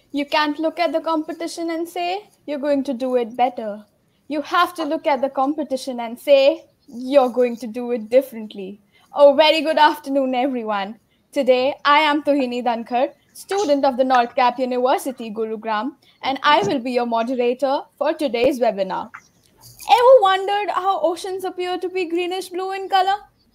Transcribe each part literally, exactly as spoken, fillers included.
You can't look at the competition and say you're going to do it better. You have to look at the competition and say you're going to do it differently. Oh, very good afternoon, everyone. Today, I am Tuhini Dhankar, student of the North Cap University, Gurugram, and I will be your moderator for today's webinar. Ever wondered how oceans appear to be greenish blue in color?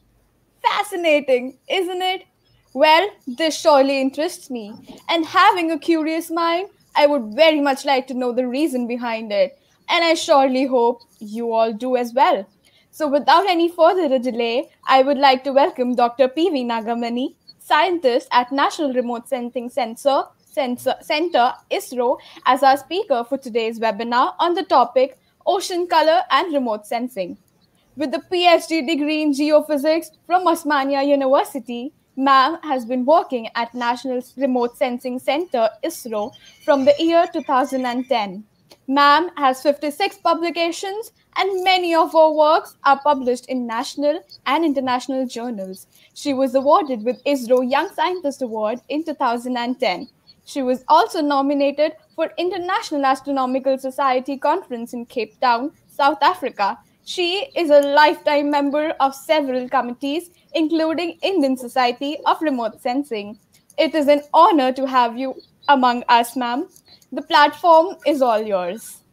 Fascinating, isn't it? Well, this surely interests me, and having a curious mind, I would very much like to know the reason behind it, and I surely hope you all do as well. So, without any further delay, I would like to welcome Doctor P V Nagamani, scientist at National Remote Sensing Sensor, Sensor Center ISRO, as our speaker for today's webinar on the topic Ocean Color and Remote Sensing. With a PhD degree in geophysics from Osmania University, ma'am has been working at National Remote Sensing Center ISRO from the year two thousand ten. Ma'am has fifty-six publications and many of her works are published in national and international journals. She was awarded with ISRO Young Scientist Award in two thousand ten. She was also nominated for International Astronomical Society Conference in Cape Town, South Africa. She is a lifetime member of several committees, including Indian Society of Remote Sensing. It is an honor to have you among us, ma'am. The platform is all yours.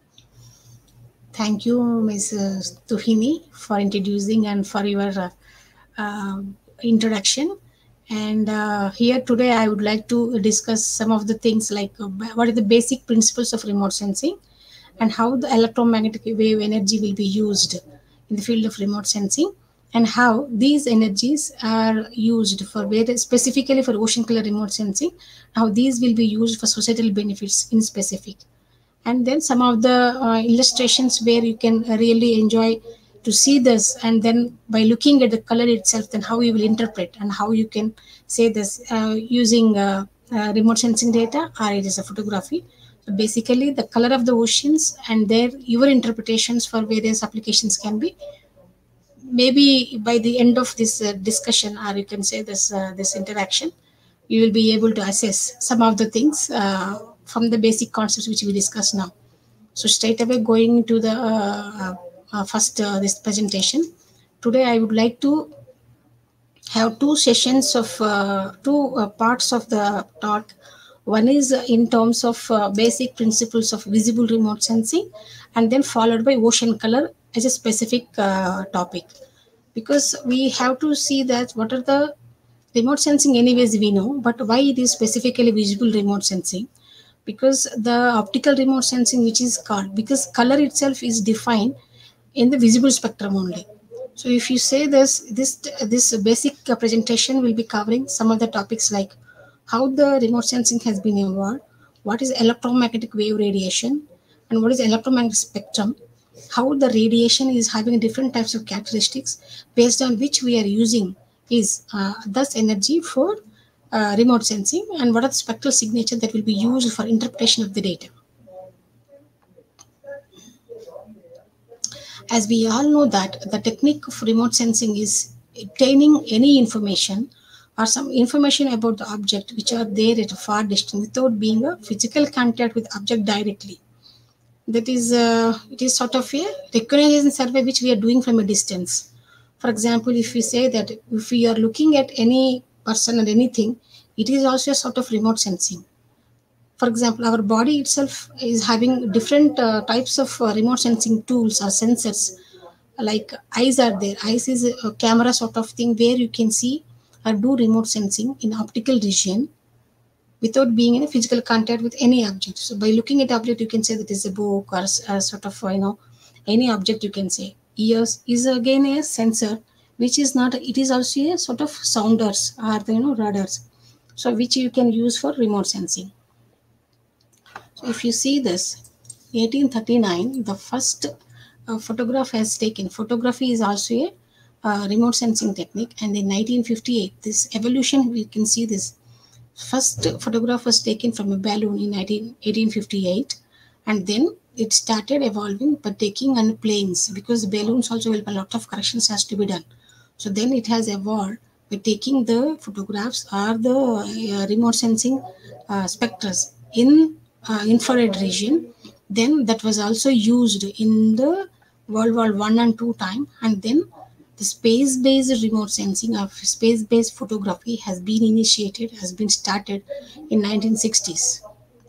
Thank you, Miz Tuhini, for introducing and for your uh, uh, introduction. And uh, here today, I would like to discuss some of the things like uh, what are the basic principles of remote sensing and how the electromagnetic wave energy will be used in the field of remote sensing, and how these energies are used for various, specifically for ocean color remote sensing, how these will be used for societal benefits in specific. And then some of the uh, illustrations where you can really enjoy to see this, and then by looking at the color itself, then how you will interpret and how you can say this uh, using uh, uh, remote sensing data, or it is a photography. So basically the color of the oceans and their your interpretations for various applications can be, maybe by the end of this uh, discussion, or you can say this uh, this interaction, you will be able to assess some of the things uh, from the basic concepts which we discussed now. So straight away going to the uh, uh, first uh, this presentation. Today I would like to have two sessions of uh, two uh, parts of the talk. One is uh, in terms of uh, basic principles of visible remote sensing, and then followed by ocean color as a specific uh, topic. Because we have to see that what are the remote sensing anyways we know, but why it is specifically visible remote sensing. Because the optical remote sensing which is called, because color itself is defined in the visible spectrum only. So if you say this, this this basic presentation will be covering some of the topics like how the remote sensing has been evolved, what is electromagnetic wave radiation, and what is electromagnetic spectrum, how the radiation is having different types of characteristics based on which we are using is uh, thus energy for uh, remote sensing, and what are the spectral signature that will be used for interpretation of the data. As we all know that the technique of remote sensing is obtaining any information or some information about the object which are there at a far distance without being a physical contact with object directly. That is, uh, it is sort of a recognition survey which we are doing from a distance. For example, if we say that if we are looking at any person or anything, it is also a sort of remote sensing. For example, our body itself is having different uh, types of uh, remote sensing tools or sensors. Like eyes are there. Eyes is a camera sort of thing where you can see or do remote sensing in optical region without being in a physical contact with any object. So by looking at object, you can say that is a book or a sort of, you know, any object you can say. Ears is again a sensor, which is not, it is also a sort of sounders or, you know, radars. So which you can use for remote sensing. So if you see this, eighteen thirty-nine, the first uh, photograph has taken. Photography is also a uh, remote sensing technique. And in nineteen fifty-eight, this evolution, we can see this. First photograph was taken from a balloon in eighteen fifty-eight, and then it started evolving by taking on planes, because balloons also will, a lot of corrections has to be done. So then it has evolved by taking the photographs or the uh, remote sensing uh, spectra in uh, infrared region. Then that was also used in the World War One and Two time, and then the space-based remote sensing of space-based photography has been initiated, has been started in nineteen sixties.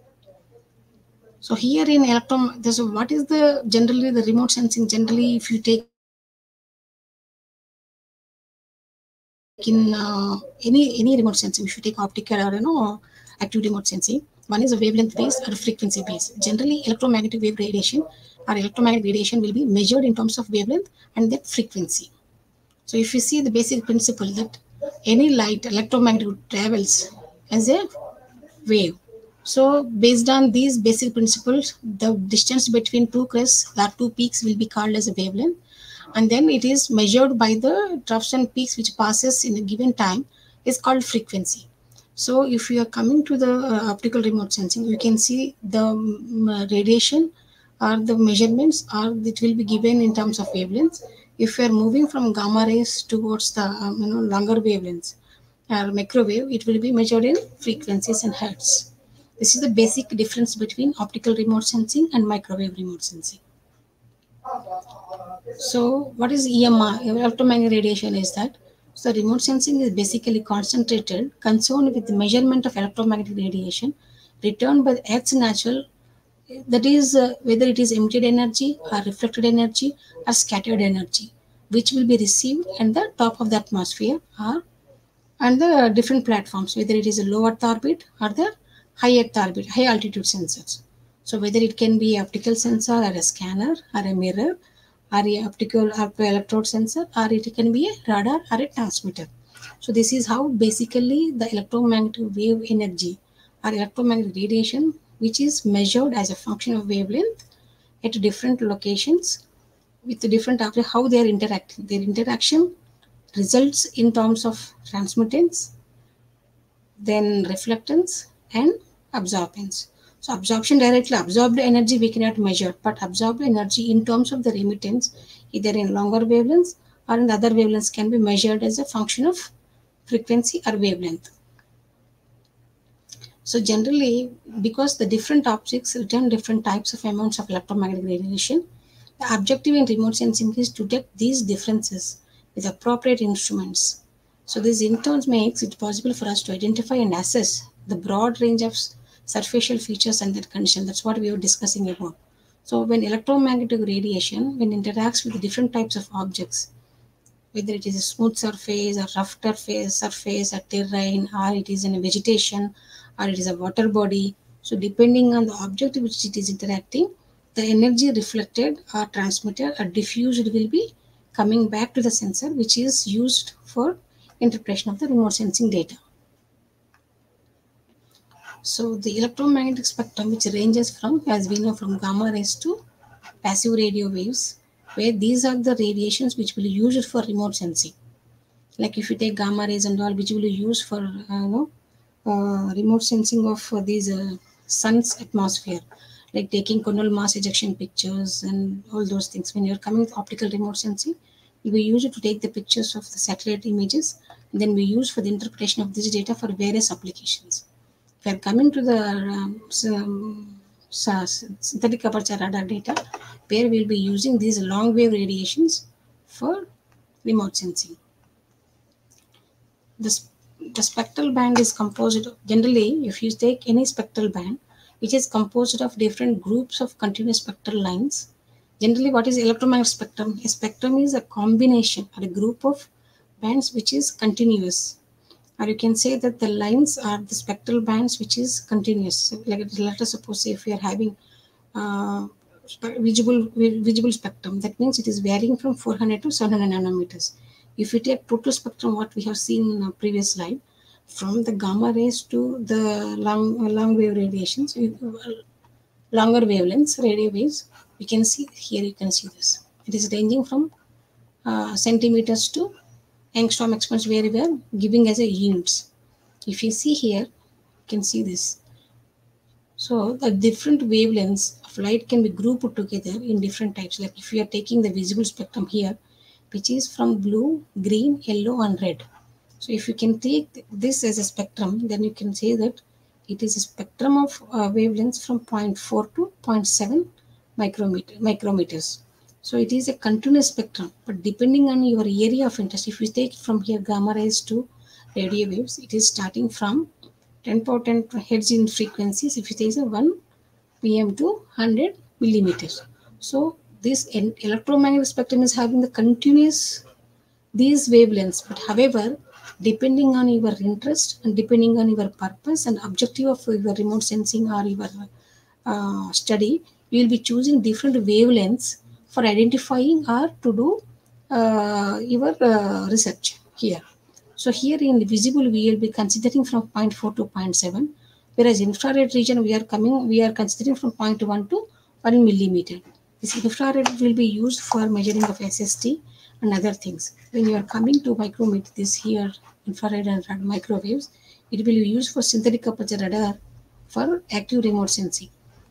So here in electron, so what is the generally the remote sensing? Generally, if you take in uh, any any remote sensing, if you take optical or you know active remote sensing, one is a wavelength based or frequency based. Generally, electromagnetic wave radiation or electromagnetic radiation will be measured in terms of wavelength and then frequency. So if you see the basic principle that any light electromagnetic travels as a wave. So based on these basic principles, the distance between two crests, that two peaks will be called as a wavelength, and then it is measured by the troughs and peaks which passes in a given time is called frequency. So if you are coming to the uh, optical remote sensing, you can see the um, uh, radiation or the measurements or it will be given in terms of wavelengths. If you are moving from gamma rays towards the um, you know longer wavelengths or microwave, it will be measured in frequencies and hertz. This is the basic difference between optical remote sensing and microwave remote sensing. So, what is E M R? Electromagnetic radiation is that. So, remote sensing is basically concentrated, concerned with the measurement of electromagnetic radiation returned by the Earth's natural, that is, uh, whether it is emitted energy or reflected energy or scattered energy, which will be received at the top of the atmosphere or and the different platforms, whether it is a low Earth orbit or the high Earth orbit, high altitude sensors. So whether it can be optical sensor or a scanner or a mirror or a optical or electrode sensor, or it can be a radar or a transmitter. So this is how basically the electromagnetic wave energy or electromagnetic radiation, which is measured as a function of wavelength at different locations with the different how they are interacting. Their interaction results in terms of transmittance, then reflectance and absorbance. So absorption, directly absorbed energy we cannot measure, but absorbed energy in terms of the remittance, either in longer wavelengths or in other wavelengths, can be measured as a function of frequency or wavelength. So generally, because the different objects return different types of amounts of electromagnetic radiation, the objective in remote sensing is to detect these differences with appropriate instruments. So this in turn makes it possible for us to identify and assess the broad range of surfacial features and their condition. That's what we were discussing about. So when electromagnetic radiation, when interacts with different types of objects, whether it is a smooth surface or rough surface, surface, a terrain, or it is in a vegetation, or it is a water body. So depending on the object which it is interacting, the energy reflected or transmitted or diffused will be coming back to the sensor, which is used for interpretation of the remote sensing data. So the electromagnetic spectrum, which ranges from, as we know, from gamma rays to passive radio waves, where these are the radiations which will be used for remote sensing. Like if you take gamma rays and all, which will be used for uh, you know, uh, remote sensing of uh, these uh, sun's atmosphere, like taking coronal mass ejection pictures and all those things. When you're coming with optical remote sensing, we use it to take the pictures of the satellite images, and then we use for the interpretation of this data for various applications. We are coming to the um, some, synthetic aperture radar data, where we'll be using these long wave radiations for remote sensing. The, the spectral band is composed of, generally, if you take any spectral band, which is composed of different groups of continuous spectral lines. Generally, what is electromagnetic spectrum? A spectrum is a combination or a group of bands which is continuous. Or you can say that the lines are the spectral bands which is continuous. So like let us suppose if we are having uh, visible visible spectrum, that means it is varying from four hundred to seven hundred nanometers. If you take total spectrum, what we have seen in a previous slide, from the gamma rays to the long long wave radiations, longer wavelengths, radio waves, we can see here. You can see this. It is ranging from uh, centimeters to angstrom exponents, where we are giving as a units. If you see here, you can see this. So the different wavelengths of light can be grouped together in different types. Like if you are taking the visible spectrum here, which is from blue, green, yellow, and red. So if you can take this as a spectrum, then you can say that It is a spectrum of uh, wavelengths from zero point four to zero point seven micrometer, micrometers. So it is a continuous spectrum, but depending on your area of interest, if you take from here gamma rays to radio waves, it is starting from ten power ten hertz in frequencies. If you take a one P M to one hundred millimeters. So this electromagnetic spectrum is having the continuous these wavelengths, but however, depending on your interest and depending on your purpose and objective of your remote sensing or your uh, study, you will be choosing different wavelengths for identifying or to do uh, your uh, research here. So here in the visible, we will be considering from zero point four to zero point seven, whereas infrared region we are coming, we are considering from zero point one to one millimeter. This infrared will be used for measuring of S S T and other things. When you are coming to micrometer, this here infrared and microwaves, it will be used for synthetic aperture radar for active remote sensing.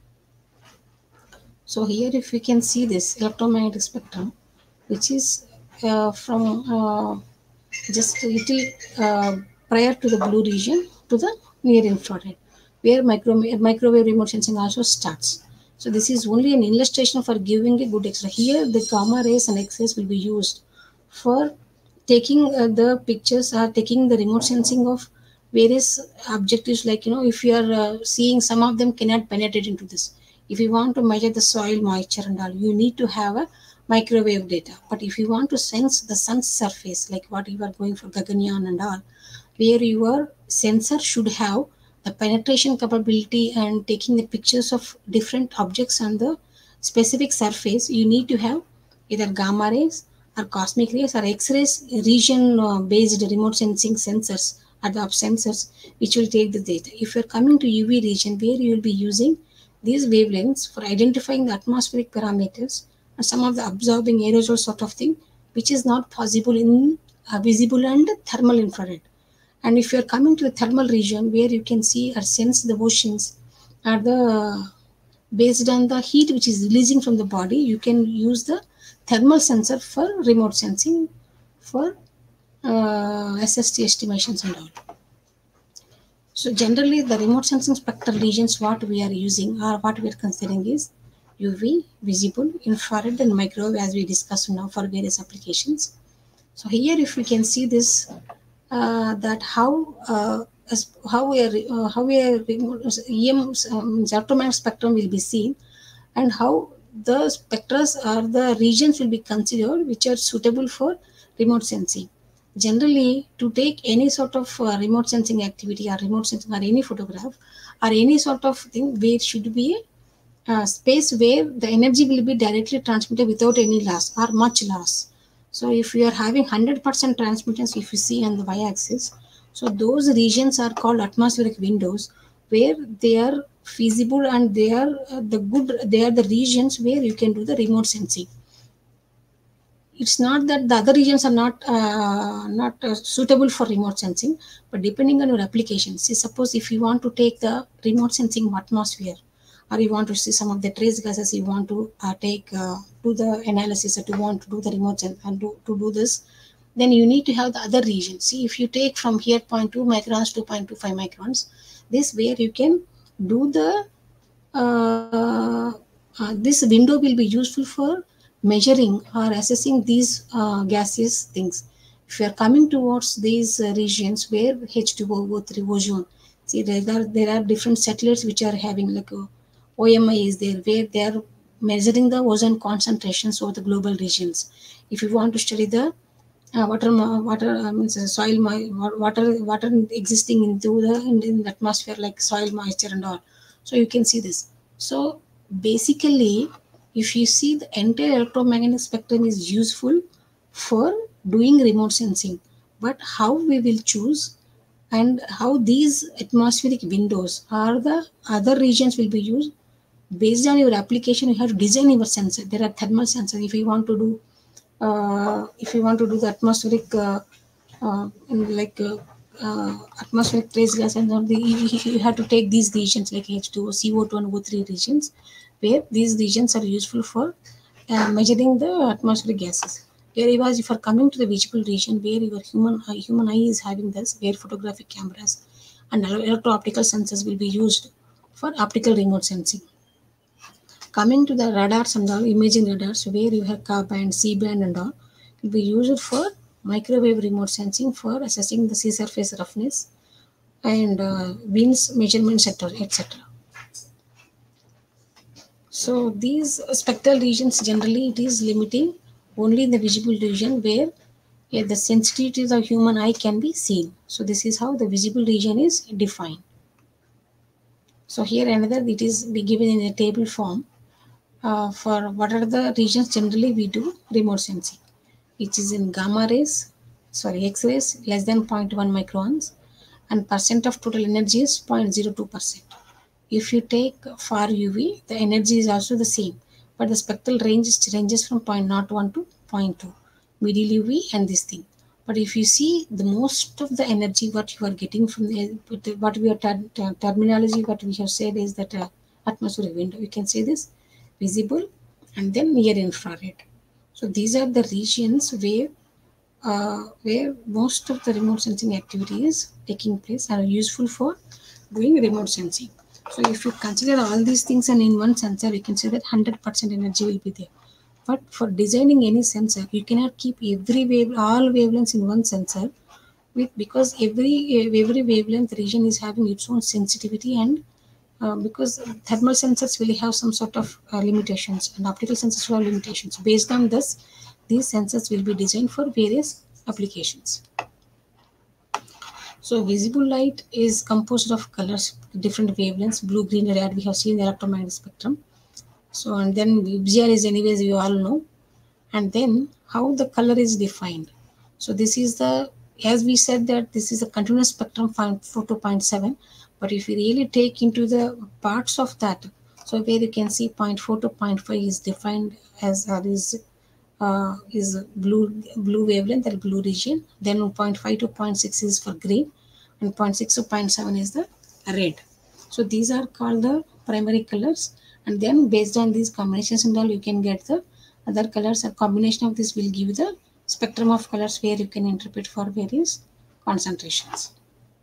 So here if we can see this electromagnetic spectrum, which is uh, from uh, just a little uh, prior to the blue region to the near infrared, where micro, microwave remote sensing also starts. So this is only an illustration for giving a good extra. Here the gamma rays and X-rays will be used for taking uh, the pictures or taking the remote sensing of various objectives, like you know if you are uh, seeing some of them cannot penetrate into this. If you want to measure the soil moisture and all, you need to have a microwave data. But if you want to sense the sun's surface, like what you are going for Gaganyaan and all, where your sensor should have the penetration capability and taking the pictures of different objects on the specific surface, you need to have either gamma rays or cosmic rays or X-rays region uh, based remote sensing sensors or the sensors which will take the data. If you are coming to U V region, where you will be using these wavelengths for identifying the atmospheric parameters and some of the absorbing aerosol sort of thing, which is not possible in uh, visible and thermal infrared. And if you are coming to the thermal region, where you can see or sense the oceans or the based on the heat which is releasing from the body, you can use the thermal sensor for remote sensing for uh, S S T estimations and all. So generally the remote sensing spectral regions what we are using or what we are considering is U V, visible, infrared and microwave, as we discussed now for various applications. So here if we can see this, uh, that how uh, as how we are uh, how we are E M um, electromagnetic spectrum will be seen, and how the spectra or the regions will be considered which are suitable for remote sensing. Generally, to take any sort of uh, remote sensing activity or remote sensing or any photograph or any sort of thing, there should be a uh, space where the energy will be directly transmitted without any loss or much loss. So if you are having one hundred percent transmittance, if you see on the y-axis, so those regions are called atmospheric windows, where they are feasible and they are uh, the good, they are the regions where you can do the remote sensing. It's not that the other regions are not uh, not uh, suitable for remote sensing, but depending on your application. See, suppose if you want to take the remote sensing atmosphere, or you want to see some of the trace gases, you want to uh, take uh, do the analysis, or you want to do the remote sen- and do, to do this, then you need to have the other region. See, if you take from here zero point two microns to zero point two five microns, this where you can do the uh, uh, this window will be useful for measuring or assessing these uh, gaseous things. If you are coming towards these uh, regions where H two O, O three, ozone, see there are there are different satellites which are having like a O M I is there, where they are measuring the ozone concentrations over the global regions. If you want to study the uh, water, water uh, means uh, soil, water, water existing into the in, in the atmosphere, like soil moisture and all. So you can see this. So basically, if you see, the entire electromagnetic spectrum is useful for doing remote sensing, but how we will choose and how these atmospheric windows or the other regions will be used based on your application. You have to design your sensor. There are thermal sensors. If you want to do uh, if you want to do the atmospheric uh, uh, like uh, uh, atmospheric trace gas and all, the, you, you have to take these regions like H two O, C O two and O three regions, where these regions are useful for uh, measuring the atmospheric gases. Whereas if you are coming to the visible region, where your human uh, human eye is having this, where photographic cameras and electro-optical sensors will be used for optical remote sensing. Coming to the radars and all, imaging radars, where you have Ka band, C band and all, will be used for microwave remote sensing for assessing the sea surface roughness and uh, winds measurements, et cetera. So these spectral regions, generally it is limiting only in the visible region where yeah, the sensitivity of the human eye can be seen. So this is how the visible region is defined. So here another, it is be given in a table form uh, for what are the regions generally we do remote sensing. It is in gamma rays, sorry, X-rays less than zero point one microns, and percent of total energy is zero point zero two percent. If you take far U V, the energy is also the same, but the spectral range ranges from zero point zero one to zero point two, middle U V and this thing. But if you see the most of the energy what you are getting from the what we are ter- ter- terminology what we have said is that uh, atmospheric window. You can say this visible and then near infrared. So these are the regions where uh, where most of the remote sensing activity is taking place and are useful for doing remote sensing. So if you consider all these things and in one sensor, you can say that one hundred percent energy will be there. But for designing any sensor, you cannot keep every wave, all wavelengths in one sensor, with because every every wavelength region is having its own sensitivity and uh, because thermal sensors will have some sort of uh, limitations and optical sensors will have limitations. Based on this, these sensors will be designed for various applications. So visible light is composed of colors, different wavelengths, blue, green, red. We have seen the electromagnetic spectrum. So and then V G R is anyways you all know. And then how the color is defined. So this is the, as we said that this is a continuous spectrum four to zero point seven. But if you really take into the parts of that, so where you can see zero point four to zero point five is defined as uh, is uh, is blue blue wavelength or blue region. Then zero point five to zero point six is for green, and zero point six to zero point seven is the red. So these are called the primary colors, and then based on these combinations and all, you can get the other colors. A combination of this will give the spectrum of colors where you can interpret for various concentrations.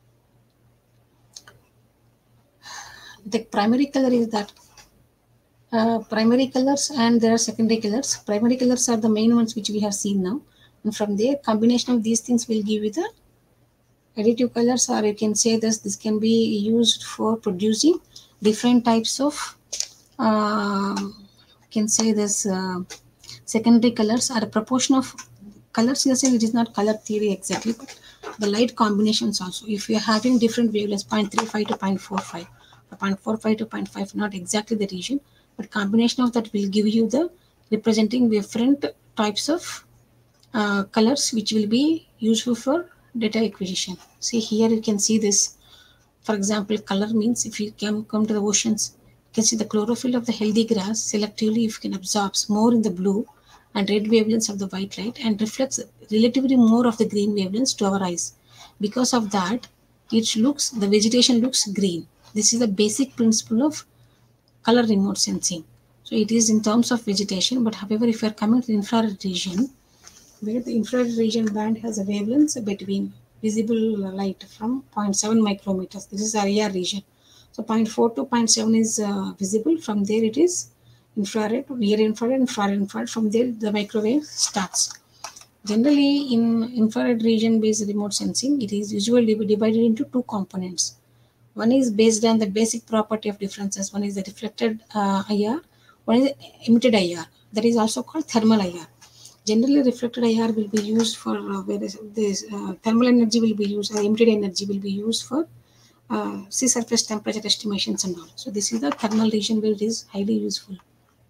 The primary color is that uh, primary colors and there are secondary colors. Primary colors are the main ones which we have seen now, and from there combination of these things will give you the additive colors, or you can say this this can be used for producing different types of uh, can say this uh, secondary colors are a proportion of colors in the sense it is not color theory exactly, but the light combinations also. If you are having different wavelengths zero point three five to zero point four five, zero point four five to zero point five, not exactly the region, but combination of that will give you the representing different types of uh, colors which will be useful for data acquisition. See here you can see this. For example, color means if you can come to the oceans, you can see the chlorophyll of the healthy grass selectively if you can absorb more in the blue and red wavelengths of the white light and reflects relatively more of the green wavelengths to our eyes. Because of that, it looks the vegetation looks green. This is the basic principle of color remote sensing. So it is in terms of vegetation, but however, if you are coming to the infrared region, where the infrared region band has a wavelength between visible light from zero point seven micrometers. This is I R region. So zero point four to zero point seven is uh, visible. From there it is infrared, near infrared, and far infrared. From there the microwave starts. Generally, in infrared region based remote sensing, it is usually divided into two components. One is based on the basic property of differences. One is the reflected uh, I R. One is emitted I R. That is also called thermal I R. Generally, reflected I R will be used for uh, where this uh, thermal energy will be used, or emitted energy will be used for uh, sea surface temperature estimations and all. So this is the thermal region where it is highly useful.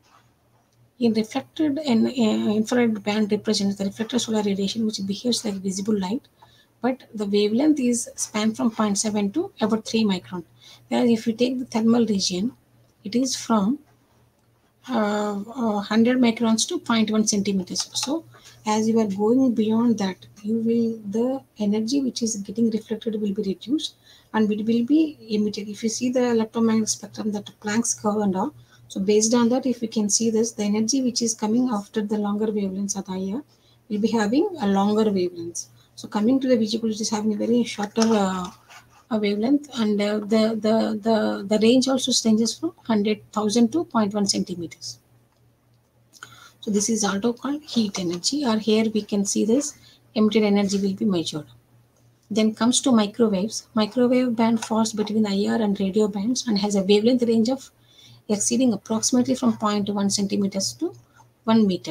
In reflected and uh, infrared band represents the reflected solar radiation which behaves like visible light, but the wavelength is spanned from zero point seven to about three micron. Whereas if you take the thermal region, it is from uh, uh, one hundred microns to zero point one centimeters. So as you are going beyond that, you will the energy which is getting reflected will be reduced and it will be emitted. If you see the electromagnetic spectrum, that Planck's curve and all, so based on that, if you can see this, the energy which is coming after the longer wavelengths at I R will be having a longer wavelengths. So coming to the visible, it is having a very shorter uh, a wavelength, and uh, the, the the the range also ranges from one hundred thousand to zero point one centimeters. So this is also called heat energy, or here we can see this emitted energy will be measured. Then comes to microwaves. Microwave band falls between I R and radio bands and has a wavelength range of exceeding approximately from zero point one centimeters to one meter.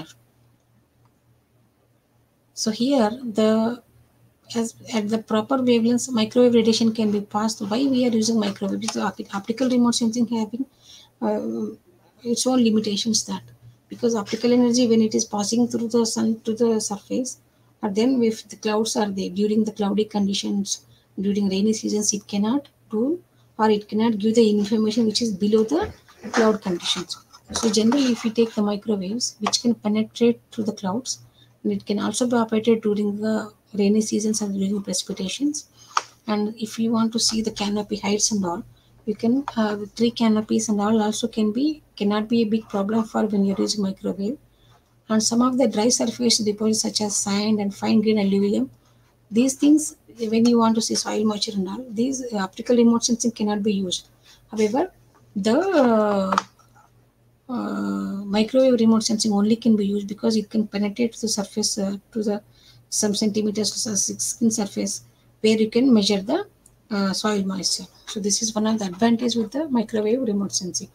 So here the as at the proper wavelengths, microwave radiation can be passed. Why we are using microwave? Because optical remote sensing having uh, its own limitations, that because optical energy when it is passing through the sun to the surface, or then if the clouds are there during the cloudy conditions during rainy seasons, it cannot do, or it cannot give the information which is below the cloud conditions. So generally if we take the microwaves which can penetrate through the clouds, and it can also be operated during the rainy seasons and during precipitations. And if you want to see the canopy heights and all, you can uh, tree canopies and all also can be cannot be a big problem for when you're using microwave. And some of the dry surface deposits such as sand and fine grained alluvium, these things when you want to see soil moisture and all, these uh, optical remote sensing cannot be used. However, the uh, uh, microwave remote sensing only can be used because it can penetrate to the surface uh, to the some centimeters to the skin surface where you can measure the uh, soil moisture. So this is one of the advantage with the microwave remote sensing.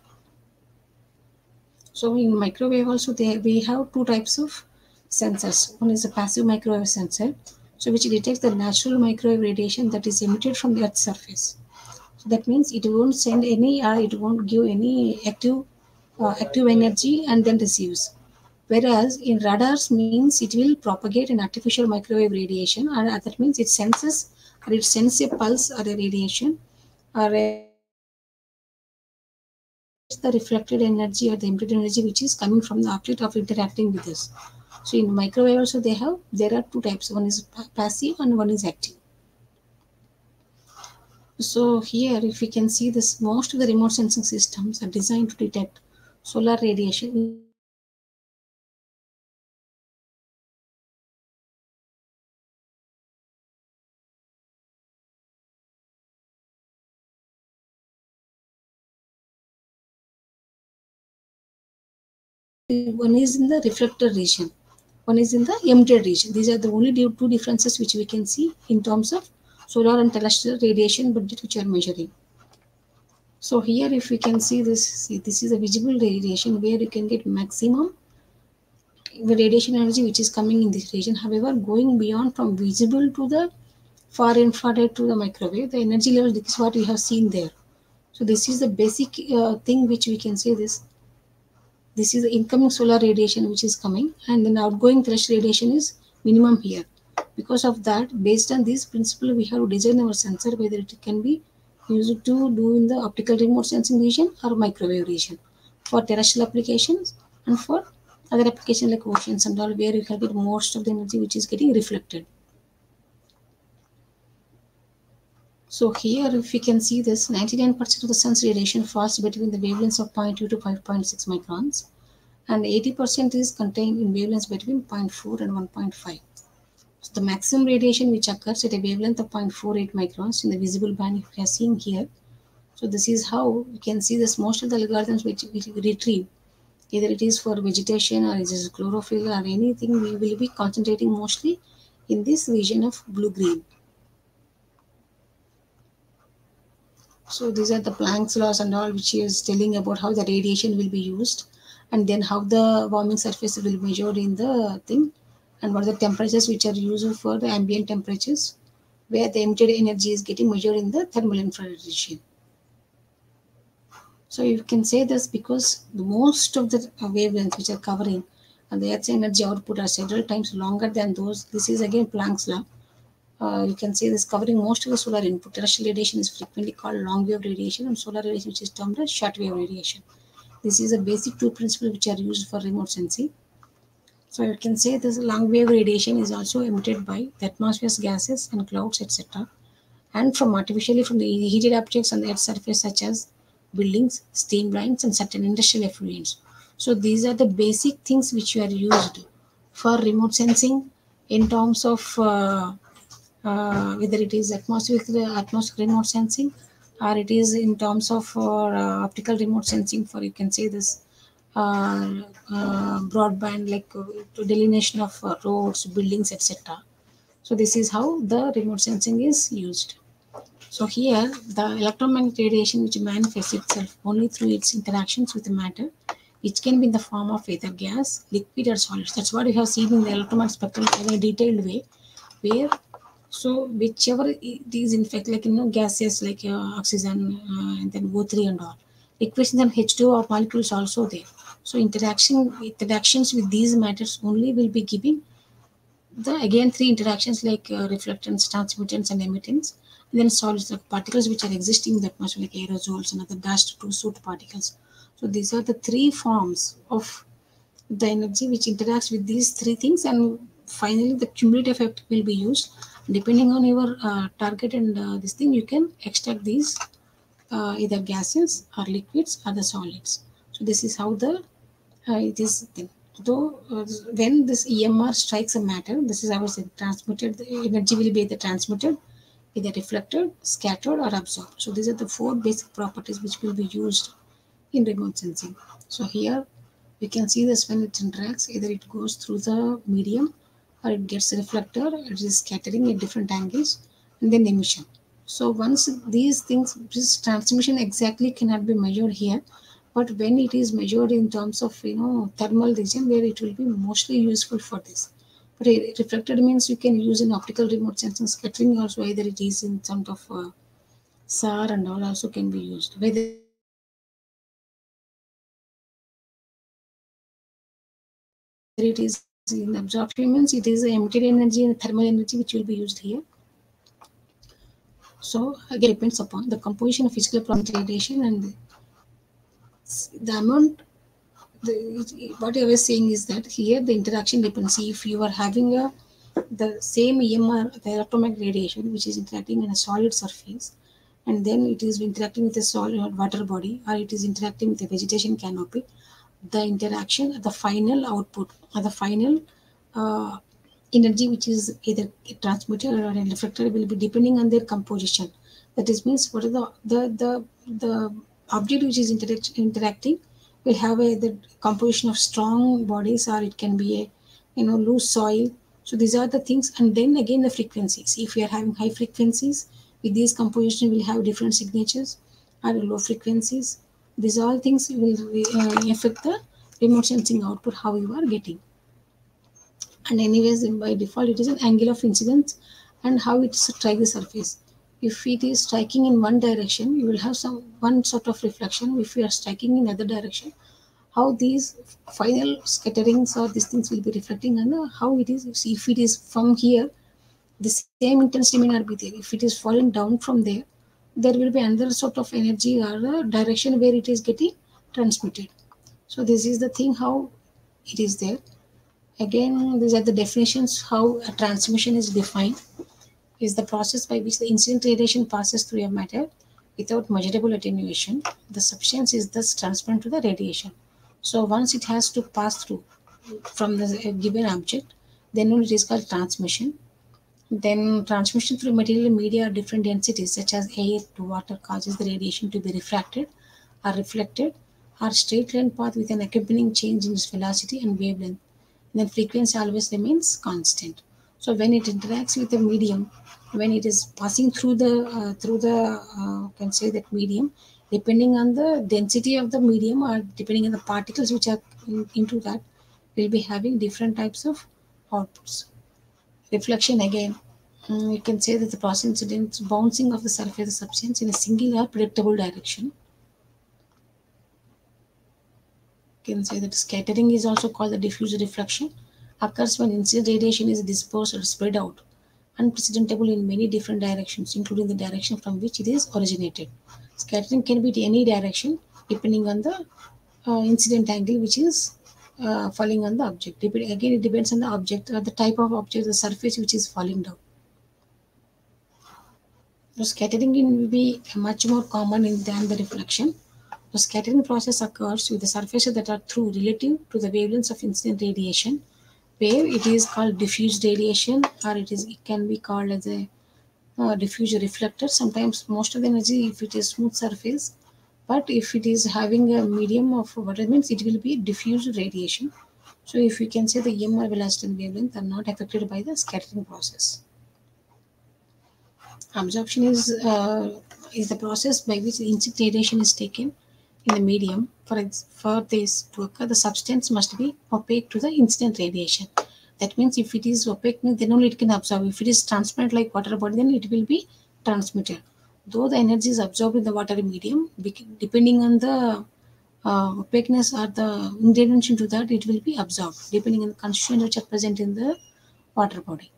So in microwave also they, we have two types of sensors. One is a passive microwave sensor, so which detects the natural microwave radiation that is emitted from the Earth's surface. So that means it won't send any, or it won't give any active uh, active energy and then receives. Whereas in radars means it will propagate an artificial microwave radiation, and that means it senses or it sends a pulse or a radiation, or a the reflected energy or the emitted energy which is coming from the object of interacting with us. So in microwave also they have there are two types. One is passive and one is active. So here if we can see this, most of the remote sensing systems are designed to detect solar radiation. One is in the reflector region, one is in the emitted region. These are the only two differences which we can see in terms of solar and terrestrial radiation budget which are measuring. So here if we can see this, see this is a visible radiation where you can get maximum radiation energy which is coming in this region. However, going beyond from visible to the far infrared to the microwave, the energy level, this is what we have seen there. So this is the basic uh, thing which we can say this. This is the incoming solar radiation which is coming, and then outgoing terrestrial radiation is minimum here. Because of that, based on this principle, we have to design our sensor whether it can be used to do in the optical remote sensing region or microwave region for terrestrial applications, and for other applications like oceans and all, where you can get most of the energy which is getting reflected. So here if we can see this, ninety-nine percent of the sun's radiation falls between the wavelengths of zero point two to five point six microns, and eighty percent is contained in wavelengths between zero point four and one point five. So the maximum radiation which occurs at a wavelength of zero point four eight microns in the visible band you have seen here. So this is how you can see this, most of the algorithms which we retrieve, either it is for vegetation or it is chlorophyll or anything, we will be concentrating mostly in this region of blue-green. So these are the Planck's laws and all, which is telling about how the radiation will be used, and then how the warming surface will be measured in the thing, and what are the temperatures which are used for the ambient temperatures, where the emitted energy is getting measured in the thermal infrared region. So you can say this because the most of the wavelengths which are covering and the Earth's energy output are several times longer than those. This is again Planck's law. Uh, you can say this covering most of the solar input. Terrestrial radiation is frequently called long wave radiation, and solar radiation which is termed as short wave radiation. This is a basic two principles which are used for remote sensing. So you can say this long wave radiation is also emitted by the atmosphere's gases and clouds, et cetera, and from artificially from the heated objects on the Earth's surface such as buildings, steam lines, and certain industrial effluents. So these are the basic things which are used for remote sensing in terms of uh, uh, whether it is atmospheric atmospheric remote sensing, or it is in terms of uh, optical remote sensing for, you can say this, uh, uh, broadband, like uh, to delineation of uh, roads, buildings, et cetera. So this is how the remote sensing is used. So here, the electromagnetic radiation which manifests itself only through its interactions with the matter, which can be in the form of either gas, liquid, or solids. That's what we have seen in the electromagnetic spectrum in a detailed way, where so whichever it is, in fact, like you know, gases like uh, oxygen uh, and then O three and all, equations and H two O molecules also there. So interaction interactions with these matters only will be giving the again three interactions like uh, reflectance, transmittance, and emittance. And then solids like particles which are existing in the atmosphere like aerosols and other dust to soot particles. So these are the three forms of the energy which interacts with these three things, and finally the cumulative effect will be used. Depending on your uh, target and uh, this thing, you can extract these uh, either gases or liquids or the solids. So this is how the uh, it is thing. Though uh, when this E M R strikes a matter, this is how it's transmitted. The energy will be either transmitted, either reflected, scattered, or absorbed. So these are the four basic properties which will be used in remote sensing. So here we can see this when it interacts, either it goes through the medium or it gets reflected, it is scattering at different angles, and then emission. So once these things, this transmission exactly cannot be measured here, but when it is measured in terms of you know thermal region, where it will be mostly useful for this. But re- reflected means you can use in optical remote sensing. Scattering also, either it is in some of uh, S A R and all also can be used. Whether it is in absorption means it is emitting energy, whether it is in absorption means it is emitted energy and thermal energy which will be used here. So again, depends upon the composition of physical radiation and the amount. The, what I was saying is that here the interaction depends. See, if you are having a the same E M R, the electromagnetic radiation, which is interacting in a solid surface, and then it is interacting with a solid water body, or it is interacting with the vegetation canopy, the interaction, the final output, or the final uh, energy which is either transmitted or reflected will be depending on their composition. That is means what is the the the, the object which is interact, interacting will have a the composition of strong bodies, or it can be a you know loose soil. So these are the things, and then again the frequencies. If we are having high frequencies, with these composition will have different signatures, or low frequencies. These all things will uh, affect the remote sensing output how you are getting. And anyways, by default it is an angle of incidence and how it strikes the surface. If it is striking in one direction, you will have some one sort of reflection. If you are striking in other direction, how these final scatterings or these things will be reflecting, and uh, how it is. See, if it is from here, the same intensity may not be there. If it is falling down from there, there will be another sort of energy or a direction where it is getting transmitted. So this is the thing how it is there. Again, these are the definitions how a transmission is defined. Is the process by which the incident radiation passes through a matter without measurable attenuation. The substance is thus transparent to the radiation. So once it has to pass through from the given object, then only it is called transmission. Then transmission through material media at different densities such as air to water causes the radiation to be refracted or reflected or straight line path with an accompanying change in its velocity and wavelength. Then frequency always remains constant. So when it interacts with the medium, when it is passing through the uh, through the uh, can say that medium, depending on the density of the medium or depending on the particles which are in, into that, will be having different types of outputs. Reflection again. Mm, you can say that the process incidence bouncing of the surface of the substance in a single or predictable direction. You can say that scattering is also called the diffuse reflection. Occurs when incident radiation is dispersed or spread out, unprecedentable in many different directions, including the direction from which it is originated. Scattering can be in any direction depending on the uh, incident angle which is uh, falling on the object. Dep- Again, it depends on the object or the type of object, the surface which is falling down. The scattering will be much more common in, than the reflection. The scattering process occurs with the surfaces that are through relative to the wavelengths of incident radiation. where it is called diffuse radiation, or it is it can be called as a uh, diffuse reflector. Sometimes most of the energy, if it is smooth surface, but if it is having a medium of what it means, it will be diffuse radiation. So if we can say the E M R velocity and wavelength are not affected by the scattering process. Absorption is uh, is the process by which the incident radiation is taken in the medium. For ex- for this to occur, the substance must be opaque to the incident radiation. That means if it is opaque, then only it can absorb. If it is transparent like water body, then it will be transmitted. Though the energy is absorbed in the water medium, bec- depending on the uh, opaqueness or the ingredients into that, it will be absorbed depending on the constituents which are present in the water body.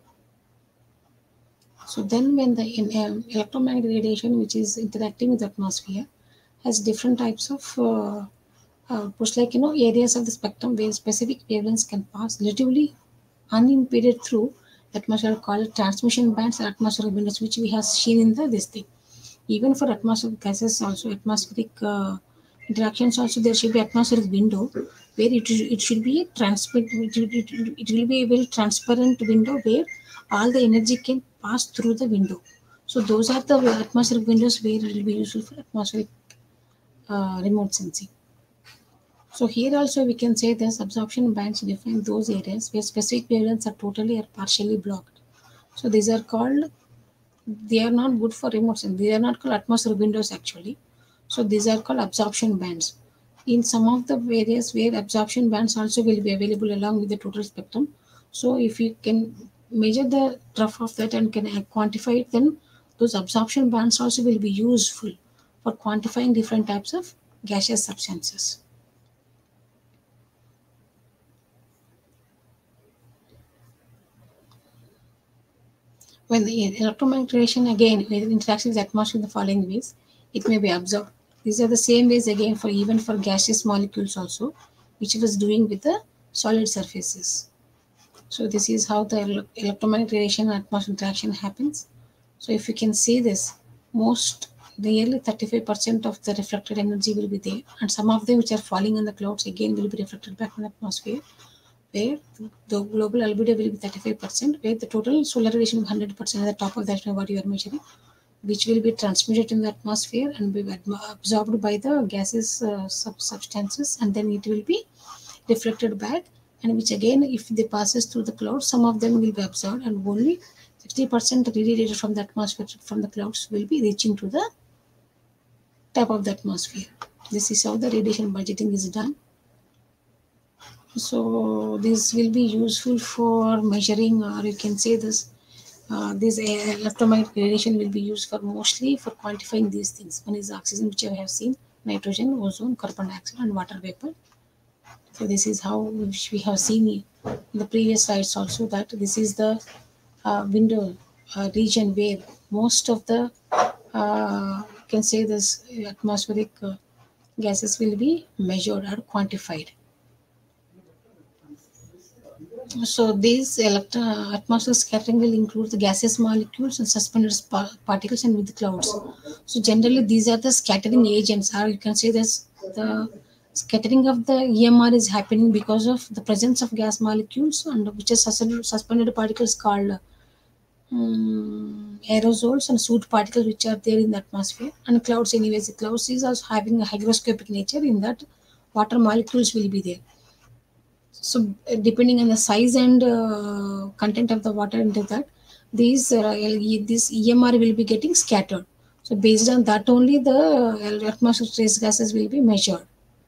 So then when the in, um, electromagnetic radiation, which is interacting with the atmosphere, has different types of uh, uh, push like you know areas of the spectrum where specific wavelengths can pass relatively unimpeded through atmosphere called transmission bands or atmospheric windows, which we have seen in the this thing. Even for atmospheric gases, also atmospheric uh, interactions, also there should be atmospheric window where it, it should be a transparent. It, will- it, will- it will be a very transparent window where all the energy can pass through the window. So those are the atmospheric windows where it will be useful for atmospheric uh, remote sensing. So here also we can say this absorption bands define those areas where specific wavelengths are totally or partially blocked. So these are called, they are not good for remote sensing. They are not called atmospheric windows actually. So these are called absorption bands. In some of the areas where absorption bands also will be available along with the total spectrum. So if you can measure the trough of that and can quantify it, then those absorption bands also will be useful for quantifying different types of gaseous substances. When the electromagnetic radiation again when it interacts with the atmosphere in the following ways, it may be absorbed. These are the same ways again for even for gaseous molecules also, which it was doing with the solid surfaces. So this is how the ele- electromagnetic radiation and atmospheric interaction happens. So if you can see this, most nearly thirty-five percent of the reflected energy will be there, and some of them which are falling in the clouds again will be reflected back in the atmosphere, where the global albedo will be thirty-five percent, where the total solar radiation will be one hundred percent at the top of that what you are measuring, which will be transmitted in the atmosphere and be admo- absorbed by the gases uh, sub- substances, and then it will be reflected back, and which again if they passes through the clouds, some of them will be absorbed, and only sixty percent radiated from the atmosphere from the clouds will be reaching to the top of the atmosphere. This is how the radiation budgeting is done. So this will be useful for measuring, or you can say this. Uh, this uh, electromagnetic radiation will be used for mostly for quantifying these things. One is oxygen, which I have seen, nitrogen, ozone, carbon dioxide, and water vapor. So this is how which we have seen in the previous slides also, that this is the uh, window uh, region where most of the uh, you can say this atmospheric uh, gases will be measured or quantified. So these electron atmospheric scattering will include the gaseous molecules and suspended spa- particles and with the clouds. So generally these are the scattering agents, or you can say this the scattering of the E M R is happening because of the presence of gas molecules and which is suspended, suspended particles called um, aerosols and soot particles which are there in the atmosphere, and clouds anyways. The clouds is also having a hygroscopic nature in that water molecules will be there. So uh, depending on the size and uh, content of the water into that, these uh, L- this E M R will be getting scattered. So based on that only the uh, atmospheric trace gases will be measured.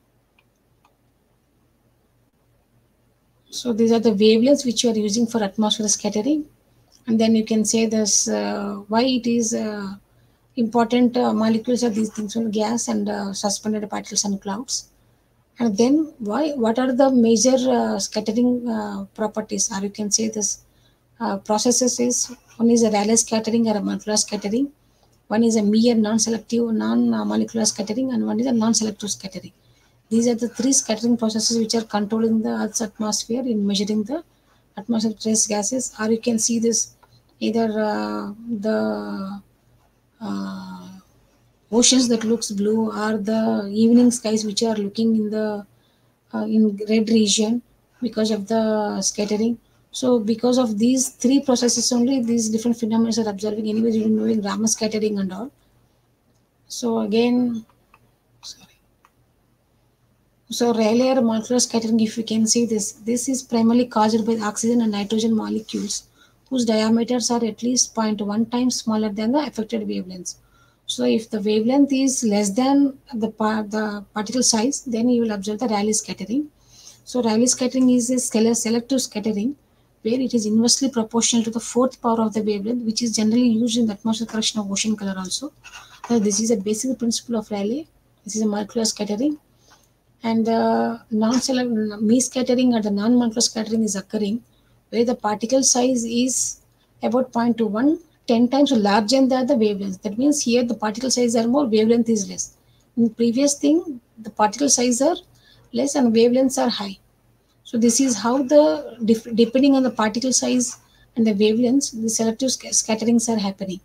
So these are the wavelengths which you are using for atmospheric scattering, and then you can say this uh, why it is uh, important uh, molecules of these things, so gas and uh, suspended particles and clouds. And then why? What are the major uh, scattering uh, properties? Or you can say this uh, processes is, one is a Rayleigh scattering or a molecular scattering. One is a mere non-selective, non-molecular scattering, and one is a non-selective scattering. These are the three scattering processes which are controlling the Earth's atmosphere in measuring the atmospheric trace gases. Or you can see this either uh, the uh, oceans that looks blue, or the evening skies which are looking in the uh, in red region, because of the scattering. So because of these three processes only, these different phenomena are observing. Anyways, you're knowing Raman scattering and all. So again, sorry. So Rayleigh molecular scattering, if you can see this, this is primarily caused by oxygen and nitrogen molecules whose diameters are at least zero point one times smaller than the affected wavelengths. So if the wavelength is less than the, par the particle size, then you will observe the Rayleigh scattering. So Rayleigh scattering is a scalar selective scattering where it is inversely proportional to the fourth power of the wavelength, which is generally used in the atmospheric correction of ocean color also. So this is a basic principle of Rayleigh. This is a molecular scattering. And the non-selective Mie scattering or the non-molecular scattering is occurring where the particle size is about zero point two one, ten times larger than the wavelength. That means here the particle size are more, wavelength is less. In the previous thing, the particle size are less and wavelengths are high. So this is how the, depending on the particle size and the wavelengths, the selective scatterings are happening.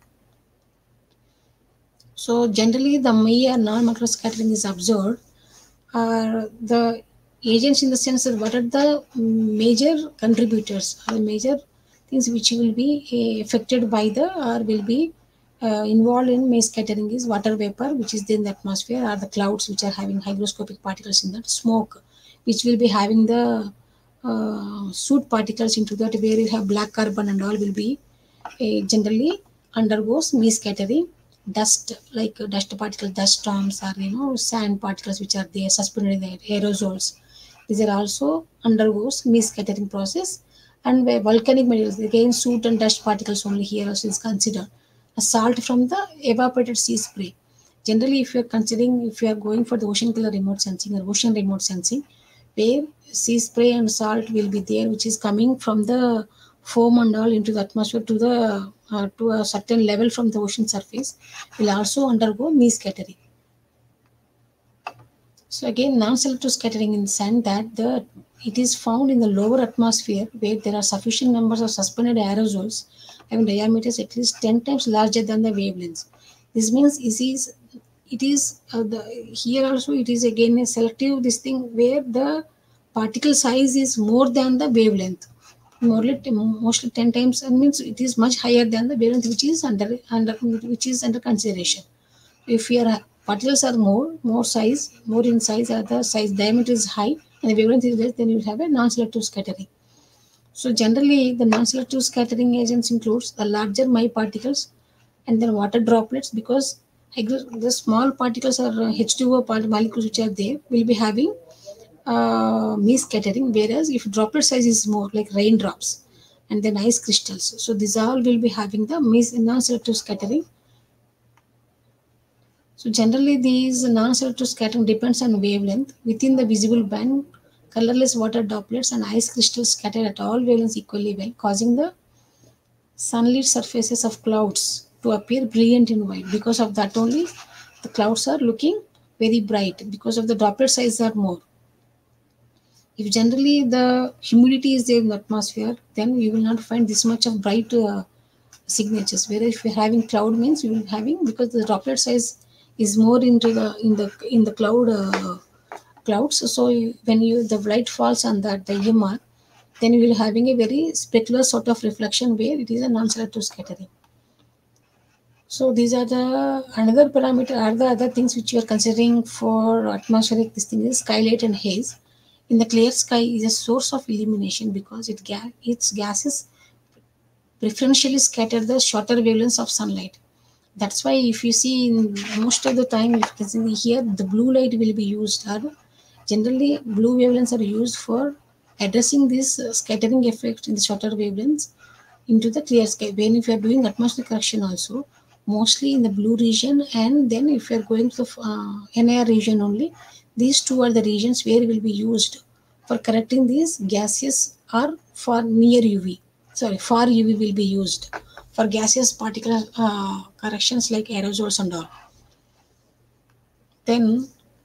So generally the Mie or non-molecular scattering is observed. Uh, the agents in the sense that what are the major contributors or major things which will be uh, affected by the or will be uh, involved in Mie scattering is water vapor which is in the atmosphere, or the clouds which are having hygroscopic particles in that, smoke which will be having the uh, soot particles into that, where you have black carbon and all will be uh, generally undergoes Mie scattering. Dust, like uh, dust particles, dust storms, or you know sand particles which are there suspended in the aerosols, these are also undergoes Mie scattering process. And where volcanic materials, again soot and dust particles only here also is considered. A salt from the evaporated sea spray. Generally, if you are considering, if you are going for the ocean color remote sensing or ocean remote sensing, where sea spray and salt will be there, which is coming from the foam and all into the atmosphere to the uh, to a certain level from the ocean surface, will also undergo Mie scattering. So again, non-selective scattering in the sense that the it is found in the lower atmosphere where there are sufficient numbers of suspended aerosols having diameters at least ten times larger than the wavelengths. This means it is it is uh, the here also it is again a selective this thing where the particle size is more than the wavelength. Mostly, mostly ten times, and means it is much higher than the wavelength which is under under which is under consideration. If your particles are more more size, more in size, or the size diameter is high and the wavelength is less, then you will have a non-selective scattering. So generally, the non-selective scattering agents includes the larger Mie particles and then water droplets, because the small particles are H two O molecules which are there will be having uh, Mie scattering, whereas if droplet size is more like raindrops and then ice crystals, so these all will be having the Mie non-selective scattering. So generally these non-selective scattering depends on wavelength. Within the visible band, colorless water droplets and ice crystals scatter at all wavelengths equally well, causing the sunlit surfaces of clouds to appear brilliant in white. Because of that only, the clouds are looking very bright because of the droplet size are more. If generally the humidity is there in the atmosphere, then you will not find this much of bright uh, signatures. Whereas if you're having cloud means you will be having, because the droplet size is more into the in the in the cloud uh, clouds. So you, when you the light falls on that the E M R, then you will having a very specular sort of reflection where it is a non-selective scattering. So these are the another parameter are the other things which you are considering for atmospheric. This thing is skylight and haze. In the clear sky is a source of illumination because it ga- its gases preferentially scatter the shorter wavelengths of sunlight. That's why if you see in most of the time, if you see here, the blue light will be used. Or generally, blue wavelengths are used for addressing this uh, scattering effect in the shorter wavelengths into the clear sky. When if you are doing atmospheric correction also, mostly in the blue region, and then if you are going to the uh, N I R region only, these two are the regions where will be used for correcting these gaseous or for near U V. Sorry, far U V will be used for gaseous particle uh, corrections like aerosols and all. Then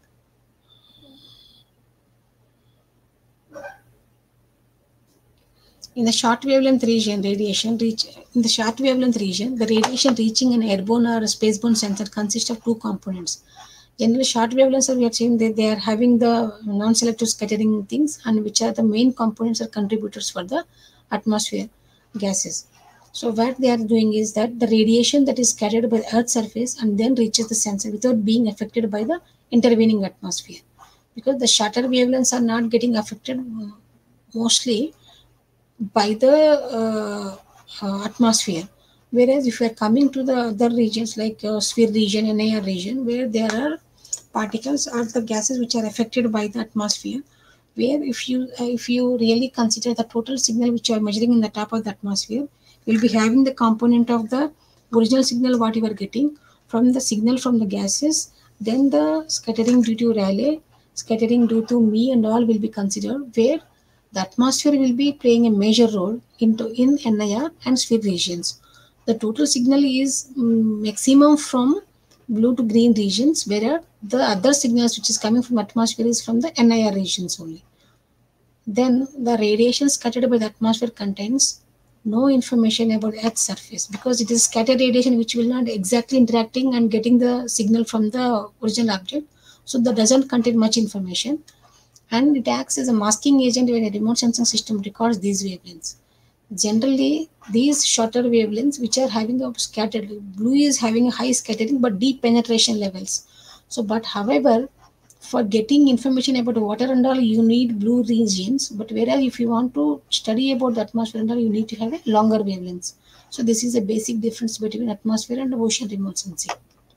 in the short wavelength region, radiation reach in the short wavelength region, the radiation reaching an airborne or a spaceborne sensor consists of two components. Generally, short wavelengths are we are saying that they are having the non-selective scattering things, and which are the main components or contributors for the atmosphere gases. So what they are doing is that the radiation that is scattered by the Earth's surface and then reaches the sensor without being affected by the intervening atmosphere, because the shorter wavelengths are not getting affected uh, mostly by the uh, uh, atmosphere. Whereas if you are coming to the other regions like uh, sphere region and air region, where there are particles or the gases which are affected by the atmosphere, where if you uh, if you really consider the total signal which you are measuring in the top of the atmosphere, you will be having the component of the original signal what you are getting from the signal from the gases, then the scattering due to Rayleigh, scattering due to me and all will be considered, where the atmosphere will be playing a major role into in N I R and sphere regions. The total signal is mm, maximum from blue to green regions, where the other signals which is coming from atmosphere is from the N I R regions only. Then the radiation scattered by the atmosphere contains no information about Earth's surface, because it is scattered radiation which will not exactly interacting and getting the signal from the original object. So that doesn't contain much information, and it acts as a masking agent when a remote sensing system records these wavelengths. Generally, these shorter wavelengths which are having a scattered, blue is having a high scattering but deep penetration levels. So, but however, for getting information about water and all, you need blue regions. But whereas if you want to study about the atmosphere and all, you need to have a longer wavelengths. So, this is a basic difference between atmosphere and ocean remote sensing.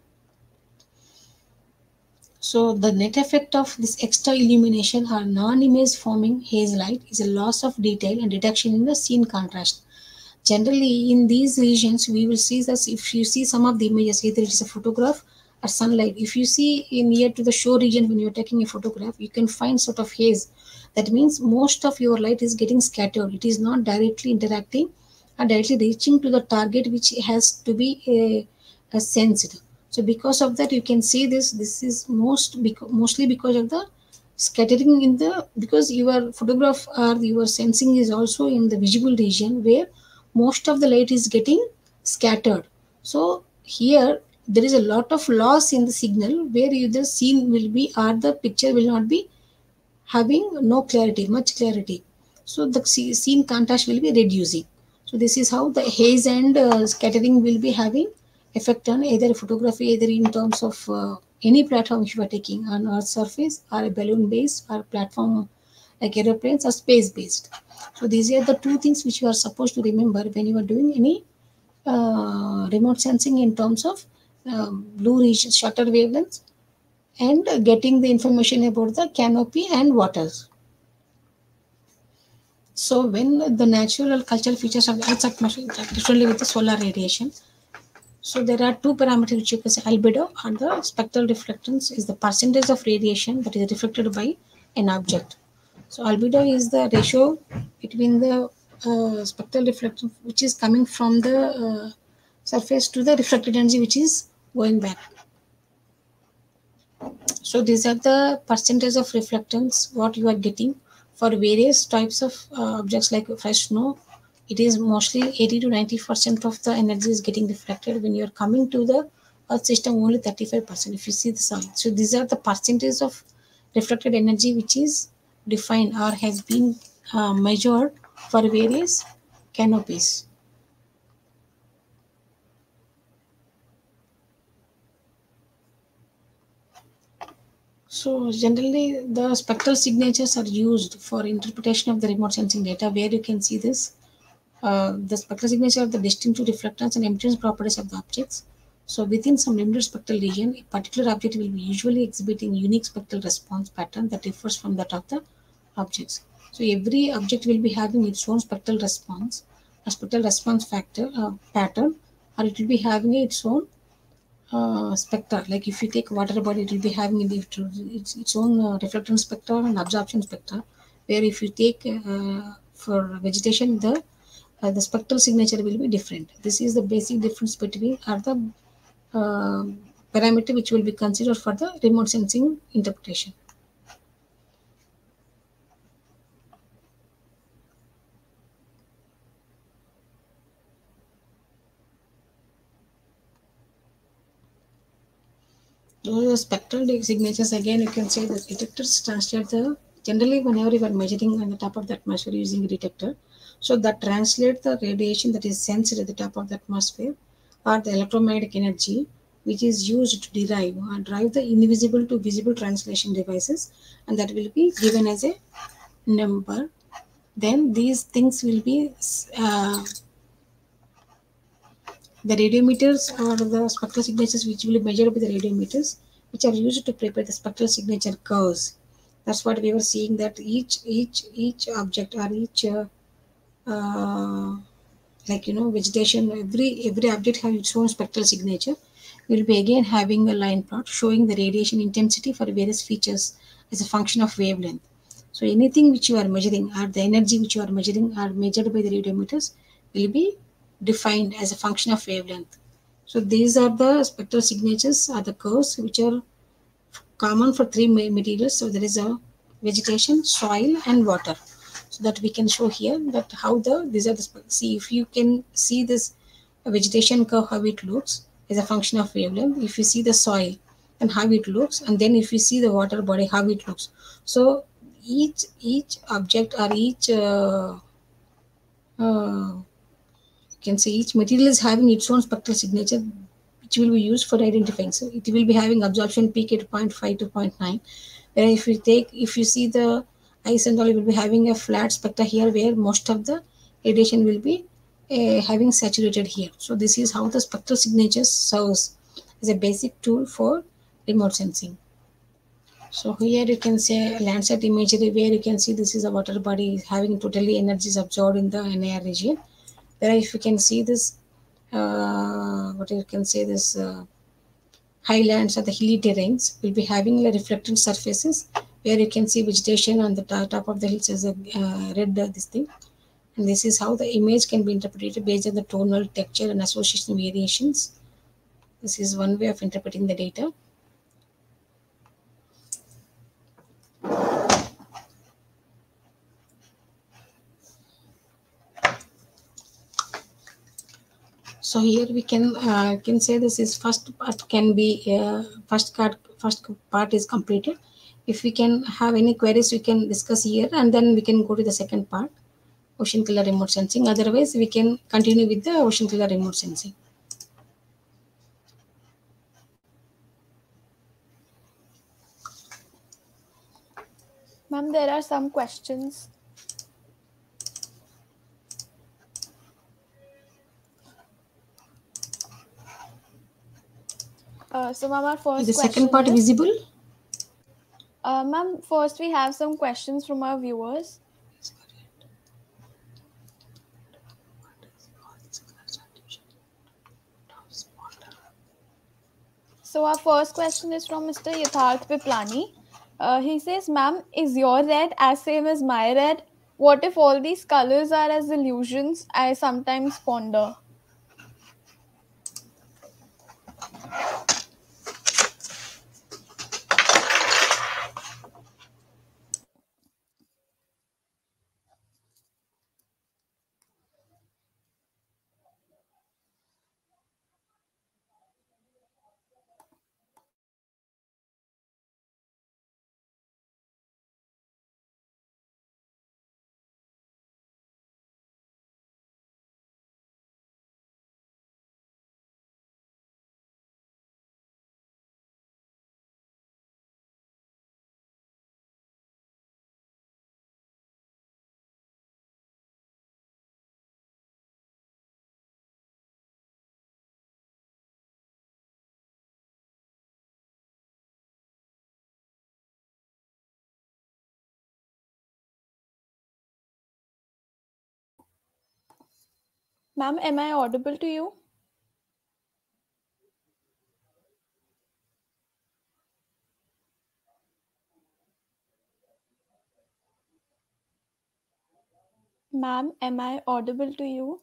So the net effect of this extra illumination or non-image forming haze light is a loss of detail and reduction in the scene contrast. Generally, in these regions, we will see that if you see some of the images, either it is a photograph or sunlight. If you see in near to the shore region when you're taking a photograph, you can find sort of haze. That means most of your light is getting scattered. It is not directly interacting and directly reaching to the target which has to be uh, uh, sensed. So because of that, you can see this. This is most because, mostly because of the scattering in the, because your photograph or your sensing is also in the visible region where most of the light is getting scattered. So here there is a lot of loss in the signal where either scene will be or the picture will not be having no clarity, much clarity. So the scene contrast will be reducing. So this is how the haze and uh, scattering will be having effect on either photography, either in terms of uh, any platform which you are taking on Earth surface or a balloon based or platform like aeroplanes or space based. So these are the two things which you are supposed to remember when you are doing any uh, remote sensing in terms of uh, blue region, shorter wavelengths, and getting the information about the canopy and waters. So when the natural cultural features of the Earth's atmosphere interact differently with the solar radiation, so there are two parameters which you can say: albedo and the spectral reflectance is the percentage of radiation that is reflected by an object. So albedo is the ratio between the uh, spectral reflection which is coming from the uh, surface to the reflected energy which is going back. So these are the percentage of reflectance what you are getting for various types of uh, objects like fresh snow. It is mostly eighty to ninety percent of the energy is getting reflected. When you are coming to the Earth system, only thirty-five percent if you see the sun. So these are the percentage of reflected energy which is defined or has been uh, measured for various canopies. So generally, the spectral signatures are used for interpretation of the remote sensing data, where you can see this. Uh, the spectral signature of the distinctive reflectance and emittance properties of the objects. So within some limited spectral region, a particular object will be usually exhibiting unique spectral response pattern that differs from that of the objects. So every object will be having its own spectral response, a spectral response factor uh, pattern, or it will be having its own uh, spectra. Like if you take water body, it will be having its, its own uh, reflectance spectra and absorption spectra. Where if you take uh, for vegetation, the uh, the spectral signature will be different. This is the basic difference between are the uh, parameter which will be considered for the remote sensing interpretation. Those are spectral signatures. Again, you can say the detectors translate the generally whenever you are measuring on the top of the atmosphere using a detector. So that translate the radiation that is sensed at the top of the atmosphere or the electromagnetic energy which is used to derive or drive the invisible to visible translation devices, and that will be given as a number. Then these things will be uh, the radiometers or the spectral signatures which will be measured by the radiometers, which are used to prepare the spectral signature curves. That's what we were seeing, that each each each object or each uh, uh, like you know vegetation, every every object has its own spectral signature. We'll be again having a line plot showing the radiation intensity for various features as a function of wavelength. So anything which you are measuring or the energy which you are measuring are measured by the radiometers will be defined as a function of wavelength. So these are the spectral signatures or the curves which are common for three materials. So there is a vegetation, soil, and water. So that we can show here that how the these are the see if you can see this vegetation curve how it looks as a function of wavelength. If you see the soil and how it looks, and then if you see the water body how it looks. So each each object or each uh, uh, you can say each material is having its own spectral signature which will be used for identifying. So it will be having absorption peak at zero point five to zero point nine. Where if you take, if you see the ice and all, it will be having a flat spectra here where most of the radiation will be uh, having saturated here. So this is how the spectral signature serves as a basic tool for remote sensing. So here you can say Landsat imagery where you can see this is a water body having totally energies absorbed in the N A R region. Where if you can see this, uh, what you can say this uh, highlands or the hilly terrains will be having the reflected surfaces where you can see vegetation on the to- top of the hills as a uh, red uh, this thing. And this is how the image can be interpreted based on the tonal texture and association variations. This is one way of interpreting the data. So here we can uh, can say this is first part can be uh, first card first part is completed. If we can have any queries, we can discuss here, and then we can go to the second part, ocean color remote sensing. Otherwise, we can continue with the ocean color remote sensing. Ma'am, there are some questions. Uh, so, ma'am, our Is first the second question part is, visible? uh, ma'am, first we have some questions from our viewers. So, our first question is from Mister Yatharth Piplani. Uh, he says, ma'am, is your red as same as my red? What if all these colors are as illusions? I sometimes ponder. Ma'am, am I audible to you? Ma'am, am I audible to you?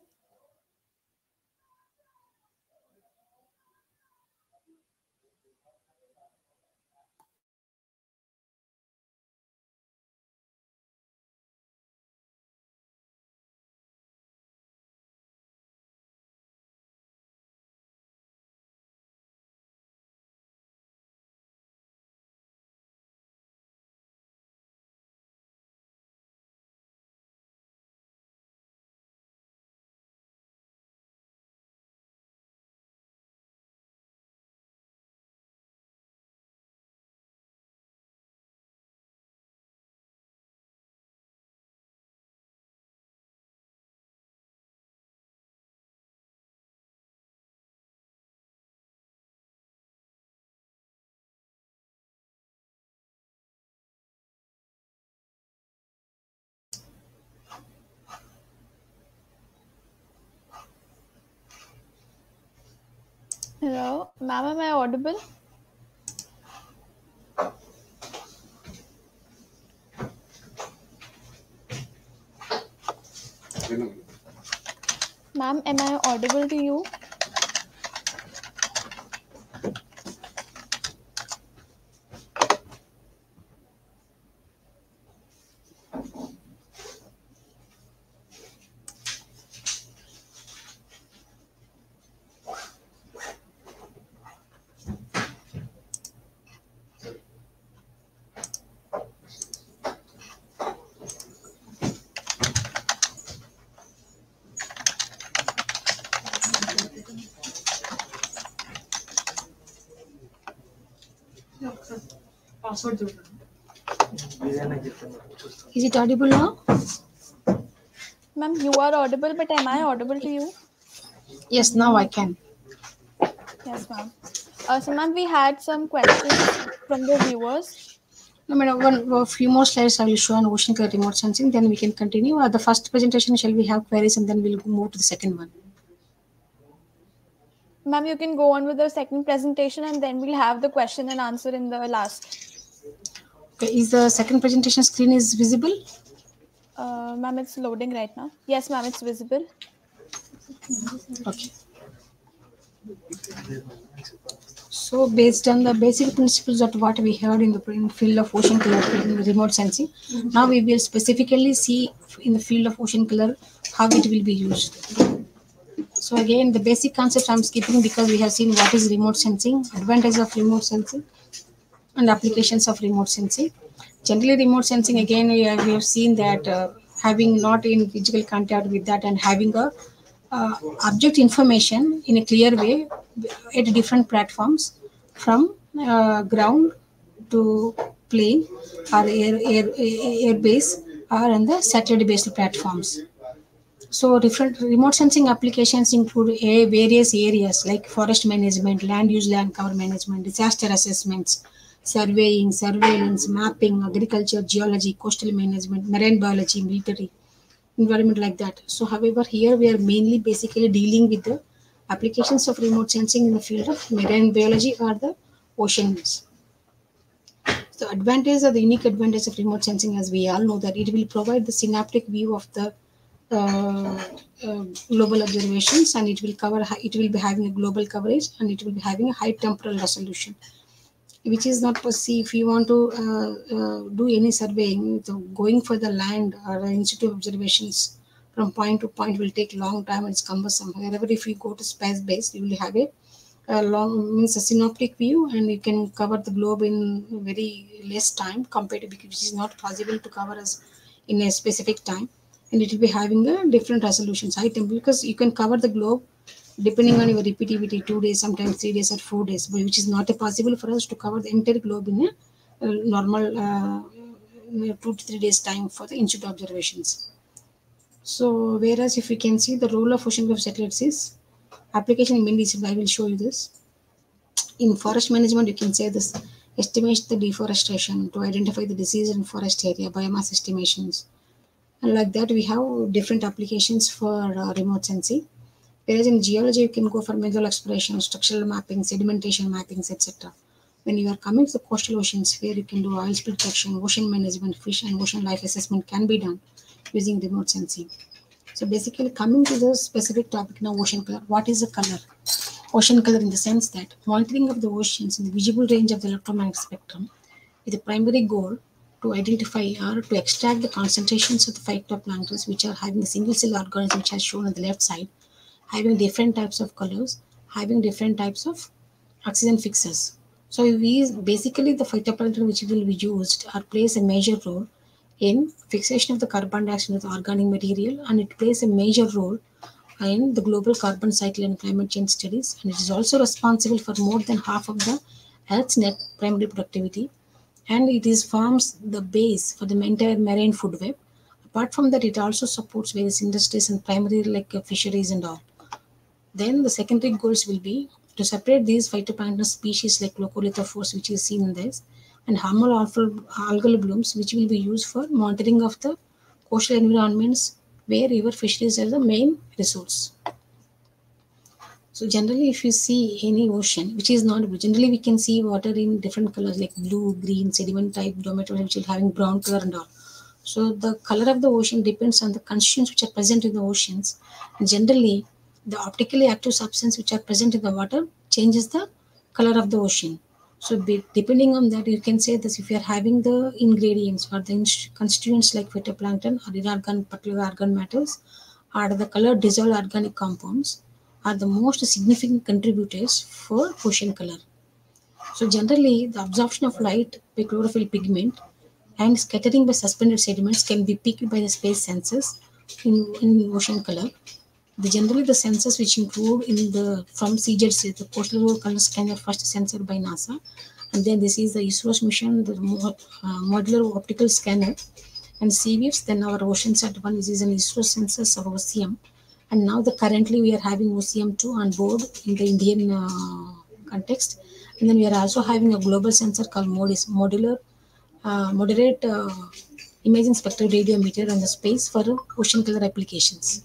Hello, ma'am, am I audible? Ma'am, am I audible to you? Is it audible now? Ma'am, you are audible, but am I audible to you? Yes, now I can. Yes, ma'am. Uh, so, ma'am, we had some questions from the viewers. No, madam, one a few more slides I will show on ocean color remote sensing. Then we can continue. Uh, the first presentation, shall we have queries, and then we'll move to the second one. Ma'am, you can go on with the second presentation and then we'll have the question and answer in the last. Okay, is the second presentation screen is visible? Uh, ma'am, it's loading right now. Yes, ma'am, it's visible. Okay. So based on the basic principles of what we heard in the in field of ocean color in remote sensing, now we will specifically see in the field of ocean color how it will be used. So again, the basic concepts I'm skipping because we have seen what is remote sensing, advantage of remote sensing, and applications of remote sensing. Generally, remote sensing again we have, we have seen that uh, having not in physical contact with that and having a uh, object information in a clear way at different platforms from uh, ground to plane or air, air, air base or on the satellite based platforms. So different remote sensing applications include a various areas like forest management, land use, land cover management, disaster assessments, surveying, surveillance, mapping, agriculture, geology, coastal management, marine biology, military, environment like that. So however, here we are mainly basically dealing with the applications of remote sensing in the field of marine biology or the oceans. The advantage or the unique advantage of remote sensing, as we all know, that it will provide the synaptic view of the uh, uh, global observations, and it will cover. It will be having a global coverage, and it will be having a high temporal resolution, which is not possible if you want to uh, uh, do any surveying. So going for the land or in situ observations from point to point will take long time and it's cumbersome. However, if you go to space base, you will have a a long means a synoptic view and you can cover the globe in very less time compared to because it is not possible to cover us in a specific time, and it will be having a different resolutions item because you can cover the globe depending on your repeativity two days, sometimes three days or four days, but which is not possible for us to cover the entire globe in a uh, normal uh, two to three days time for the in-situ observations. So whereas if we can see the role of ocean wave satellites is application mainly, I will show you this. In forest management, you can say this estimate the deforestation to identify the disease in forest area, biomass estimations. And like that, we have different applications for uh, remote sensing. Whereas in geology, you can go for mineral exploration, structural mapping, sedimentation mappings, et cetera. When you are coming to the coastal oceans, where you can do oil spill detection, ocean management, fish and ocean life assessment can be done using remote sensing. So basically, coming to the specific topic now, ocean color. What is the color? Ocean color in the sense that monitoring of the oceans in the visible range of the electromagnetic spectrum with the primary goal to identify or to extract the concentrations of the phytoplankton which are having a single cell organism which has shown on the left side, having different types of colors, having different types of oxygen fixes. So we basically the phytoplankton which will be used or plays a major role in fixation of the carbon dioxide with organic material, and it plays a major role in the global carbon cycle and climate change studies, and it is also responsible for more than half of the Earth's net primary productivity, and it is forms the base for the entire marine food web. Apart from that, it also supports various industries and primary like uh, fisheries and all. Then the secondary goals will be to separate these phytoplankton species like locholithophores, which is seen in this, and harmful algal algal blooms, which will be used for monitoring of the coastal environments where river fisheries are the main resource. So generally, if you see any ocean, which is not blue, generally we can see water in different colors like blue, green, sediment type, dormitory, which is having brown color and all. So the color of the ocean depends on the constituents which are present in the oceans. Generally, the optically active substance which are present in the water changes the color of the ocean. So be, depending on that, you can say that if you are having the ingredients or the ins- constituents like phytoplankton or inorganic particular organ matters, or the color dissolved organic compounds, are the most significant contributors for ocean color. So generally, the absorption of light by chlorophyll pigment and scattering by suspended sediments can be picked by the space sensors in, in ocean color. The generally the sensors which include in the from C J S, the Coastal Color Scanner first sensor by NASA, and then this is the ISRO's mission, the mo- uh, modular optical scanner, and C V Fs. Then our OceanSat one, which is an ISRO sensors of O C M, and now the currently we are having O C M two on board in the Indian uh, context, and then we are also having a global sensor called MODIS, modular uh, moderate uh, imaging spectral radiometer on the space for uh, ocean color applications.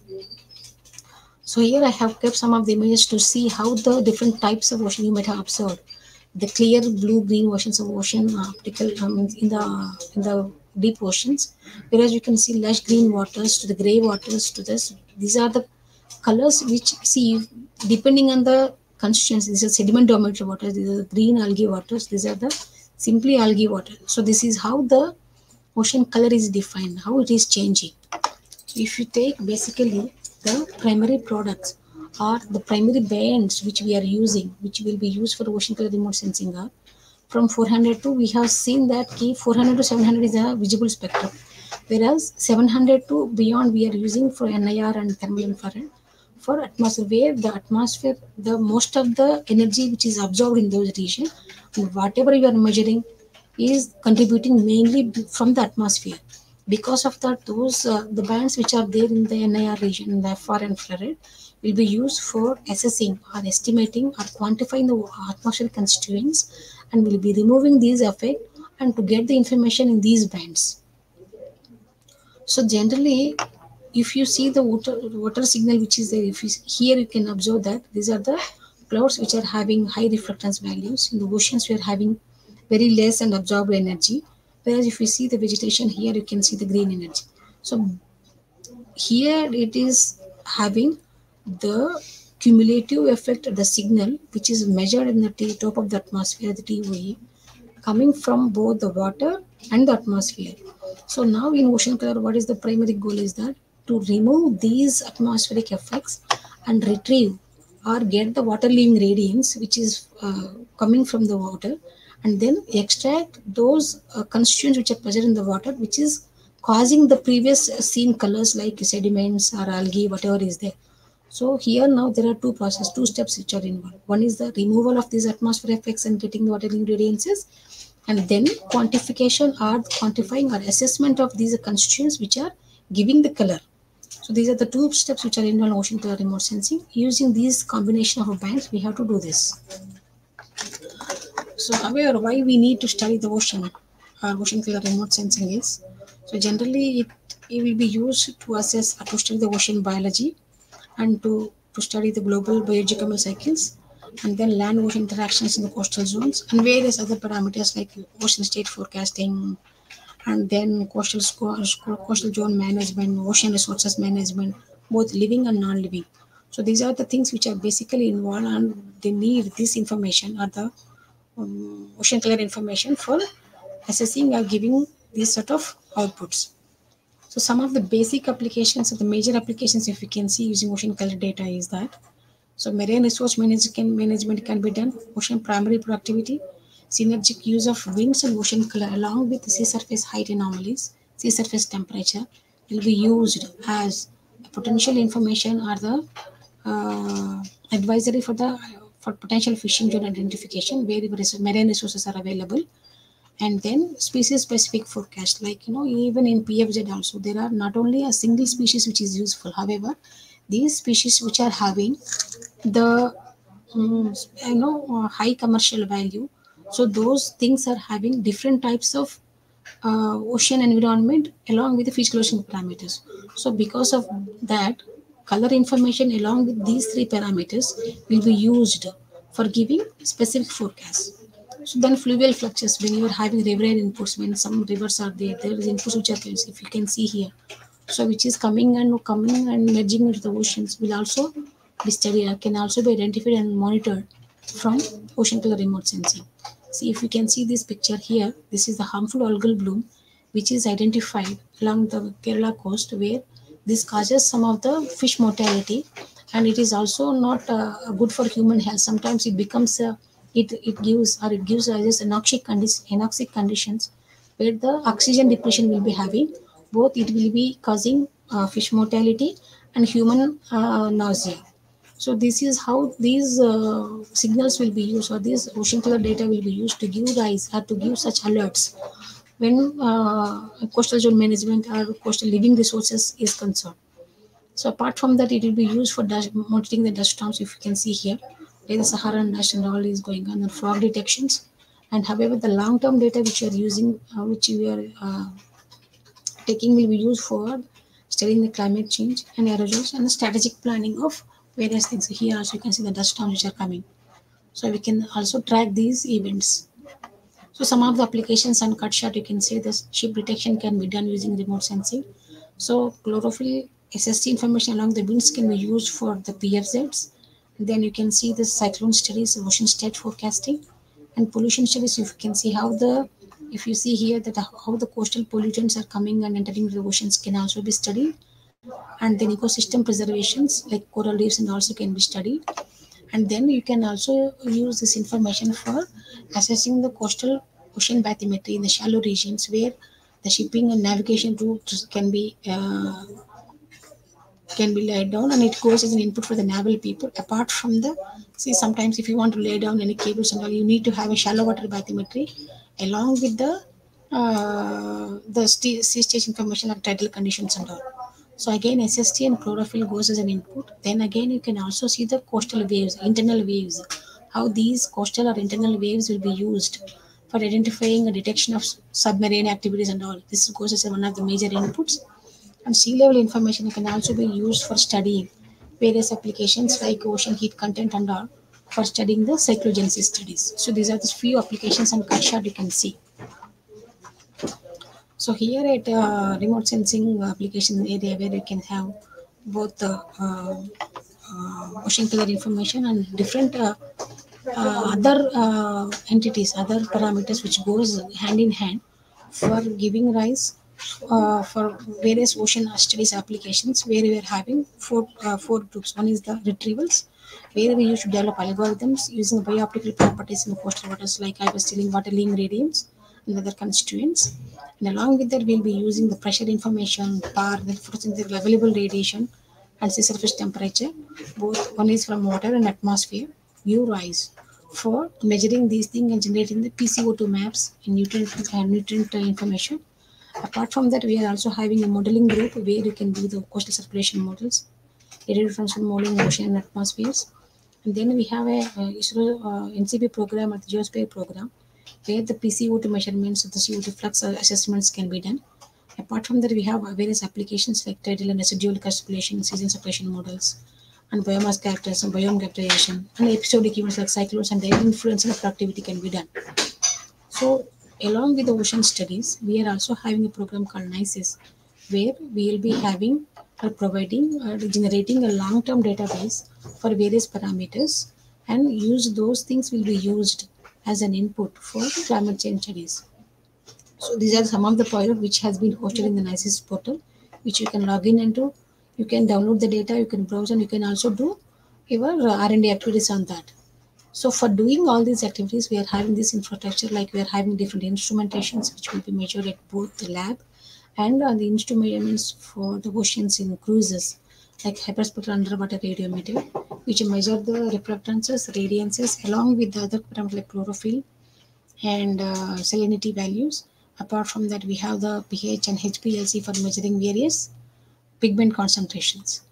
So here I have kept some of the images to see how the different types of ocean you might have observed. The clear blue green oceans of ocean uh, optical um, in the in the deep oceans, whereas you can see lush green waters to the gray waters to this. These are the colors which see depending on the constituents. These are sediment dominated waters. These are the green algae waters. These are the simply algae water. So this is how the ocean color is defined, how it is changing. If you take basically the primary products or the primary bands which we are using, which will be used for ocean color remote sensing, are from four hundred to we have seen that key four hundred to seven hundred is a visible spectrum, whereas seven hundred to beyond we are using for N I R and thermal infrared for atmosphere, where the atmosphere, the most of the energy which is absorbed in those regions, and whatever you are measuring is contributing mainly from the atmosphere. Because of that, those uh, the bands which are there in the N I R region, the F R and infrared, will be used for assessing or estimating or quantifying the atmospheric constituents, and will be removing these effects and to get the information in these bands. So generally, if you see the water water signal which is there, if you, here you can observe that these are the clouds which are having high reflectance values. In the oceans, we are having very less and absorbed energy. Whereas if you see the vegetation here, you can see the green energy. So here it is having the cumulative effect of the signal which is measured in the t- top of the atmosphere, the T O E, coming from both the water and the atmosphere. So now in ocean color, what is the primary goal is that to remove these atmospheric effects and retrieve or get the water leaving radiance which is uh, coming from the water, and then extract those uh, constituents which are present in the water which is causing the previous seen colors like sediments or algae, whatever is there. So here now there are two processes, two steps which are involved. One is the removal of these atmosphere effects and getting the water ingredients, and then quantification or quantifying or assessment of these constituents which are giving the color. So these are the two steps which are involved in ocean color remote sensing. Using these combination of bands, we have to do this. So however, why we need to study the ocean or ocean color remote sensing is, so generally it, it will be used to assess or to study the ocean biology and to, to study the global biogeochemical cycles, and then land ocean interactions in the coastal zones and various other parameters like ocean state forecasting, and then coastal sco- sco- coastal zone management, ocean resources management, both living and non-living. So these are the things which are basically involved, and they need this information or the um, ocean color information for assessing or giving these sort of outputs. So some of the basic applications of the major applications if you can see using ocean color data is that, so marine resource manage- can, management can be done, ocean primary productivity, synergic use of winds and ocean color along with sea surface height anomalies, sea surface temperature will be used as potential information or the uh, advisory for the for potential fishing zone identification where marine resources are available, and then species specific forecast, like you know even in P F Z also there are not only a single species which is useful, however these species which are having the um, you know uh, high commercial value, so those things are having different types of uh, ocean environment along with the physical ocean parameters. So because of that, color information along with these three parameters will be used for giving specific forecasts. So then fluvial fluxes, when you are having riverine inputs, when some rivers are there, there is inputs which are, if you can see here, so which is coming and coming and merging into the oceans will also be studied, can also be identified and monitored from ocean color remote sensing. See, if you can see this picture here, this is the harmful algal bloom which is identified along the Kerala coast, where this causes some of the fish mortality, and it is also not uh, good for human health. Sometimes it becomes a, it it gives or it gives us anoxic, condi- anoxic conditions where the oxygen depletion will be having, both it will be causing uh, fish mortality and human uh, nausea. So this is how these uh, signals will be used, or this ocean color data will be used to give rise or to give such alerts when uh, coastal zone management or coastal living resources is concerned. So apart from that, it will be used for dust, monitoring the dust storms. If you can see here, where the Saharan dust and all is going on, and fog detections. And however, the long-term data which you are using, uh, which you are uh, taking, will be used for studying the climate change and erosions and the strategic planning of various things. Here also you can see the dust storms which are coming. So we can also track these events. So some of the applications on cut shot, you can say the ship detection can be done using remote sensing. So chlorophyll S S T information along the winds can be used for the P F Zs. Then you can see the cyclone studies, ocean state forecasting, and pollution studies. You can see how the, if you see here that how the coastal pollutants are coming and entering the oceans can also be studied. And then ecosystem preservations like coral reefs and also can be studied. And then you can also use this information for assessing the coastal ocean bathymetry in the shallow regions where the shipping and navigation routes can be uh, can be laid down, and it goes as an input for the naval people. Apart from the, see, sometimes if you want to lay down any cables and all, you need to have a shallow water bathymetry along with the uh, the sea stage information like tidal conditions and all. So again, S S T and chlorophyll goes as an input. Then again, you can also see the coastal waves, internal waves, how these coastal or internal waves will be used for identifying a detection of submarine activities and all. This goes as one of the major inputs. And sea level information can also be used for studying various applications like ocean heat content and all, for studying the cyclogenesis studies. So these are the few applications on CutShot you can see. So here at uh, remote sensing application area, where you can have both the uh, uh, ocean color information and different uh, uh, other uh, entities, other parameters which goes hand in hand for giving rise uh, for various ocean studies applications, where we are having four uh, four groups. One is the retrievals, where we used to develop algorithms using biooptical properties in coastal waters, like I was telling, water lean gradients and other constituents. And along with that, we'll be using the pressure information, power, the photosynthetic available radiation, and sea surface temperature. Both one is from water and atmosphere, U rise, for measuring these things and generating the P C O two maps and nutrient and nutrient information. Apart from that, we are also having a modeling group where you can do the coastal circulation models, area differential modeling, ocean and atmospheres. And then we have a uh, ISRO uh, N C P program or the Geosphere program, where the P C O two measurements of the C O two flux assessments can be done. Apart from that, we have various applications like tidal and residual circulation, season circulation models, and biomass characters and biome characterization, and episodic events like cyclones and their influence on productivity can be done. So, along with the ocean studies, we are also having a program called NICES, where we will be having or providing or generating a long-term database for various parameters, and use those things will be used as an input for climate change studies. So these are some of the projects which has been hosted in the NICES portal, which you can log in into. You can download the data, you can browse, and you can also do your uh, R and D activities on that. So for doing all these activities, we are having this infrastructure, like we are having different instrumentations which will be measured at both the lab and uh, the instruments for the oceans in cruises, like hyperspectral underwater radiometer, which measure the reflectances, radiances, along with the other parameters like chlorophyll and uh, salinity values. Apart from that, we have the pH and H P L C for measuring various pigment concentrations.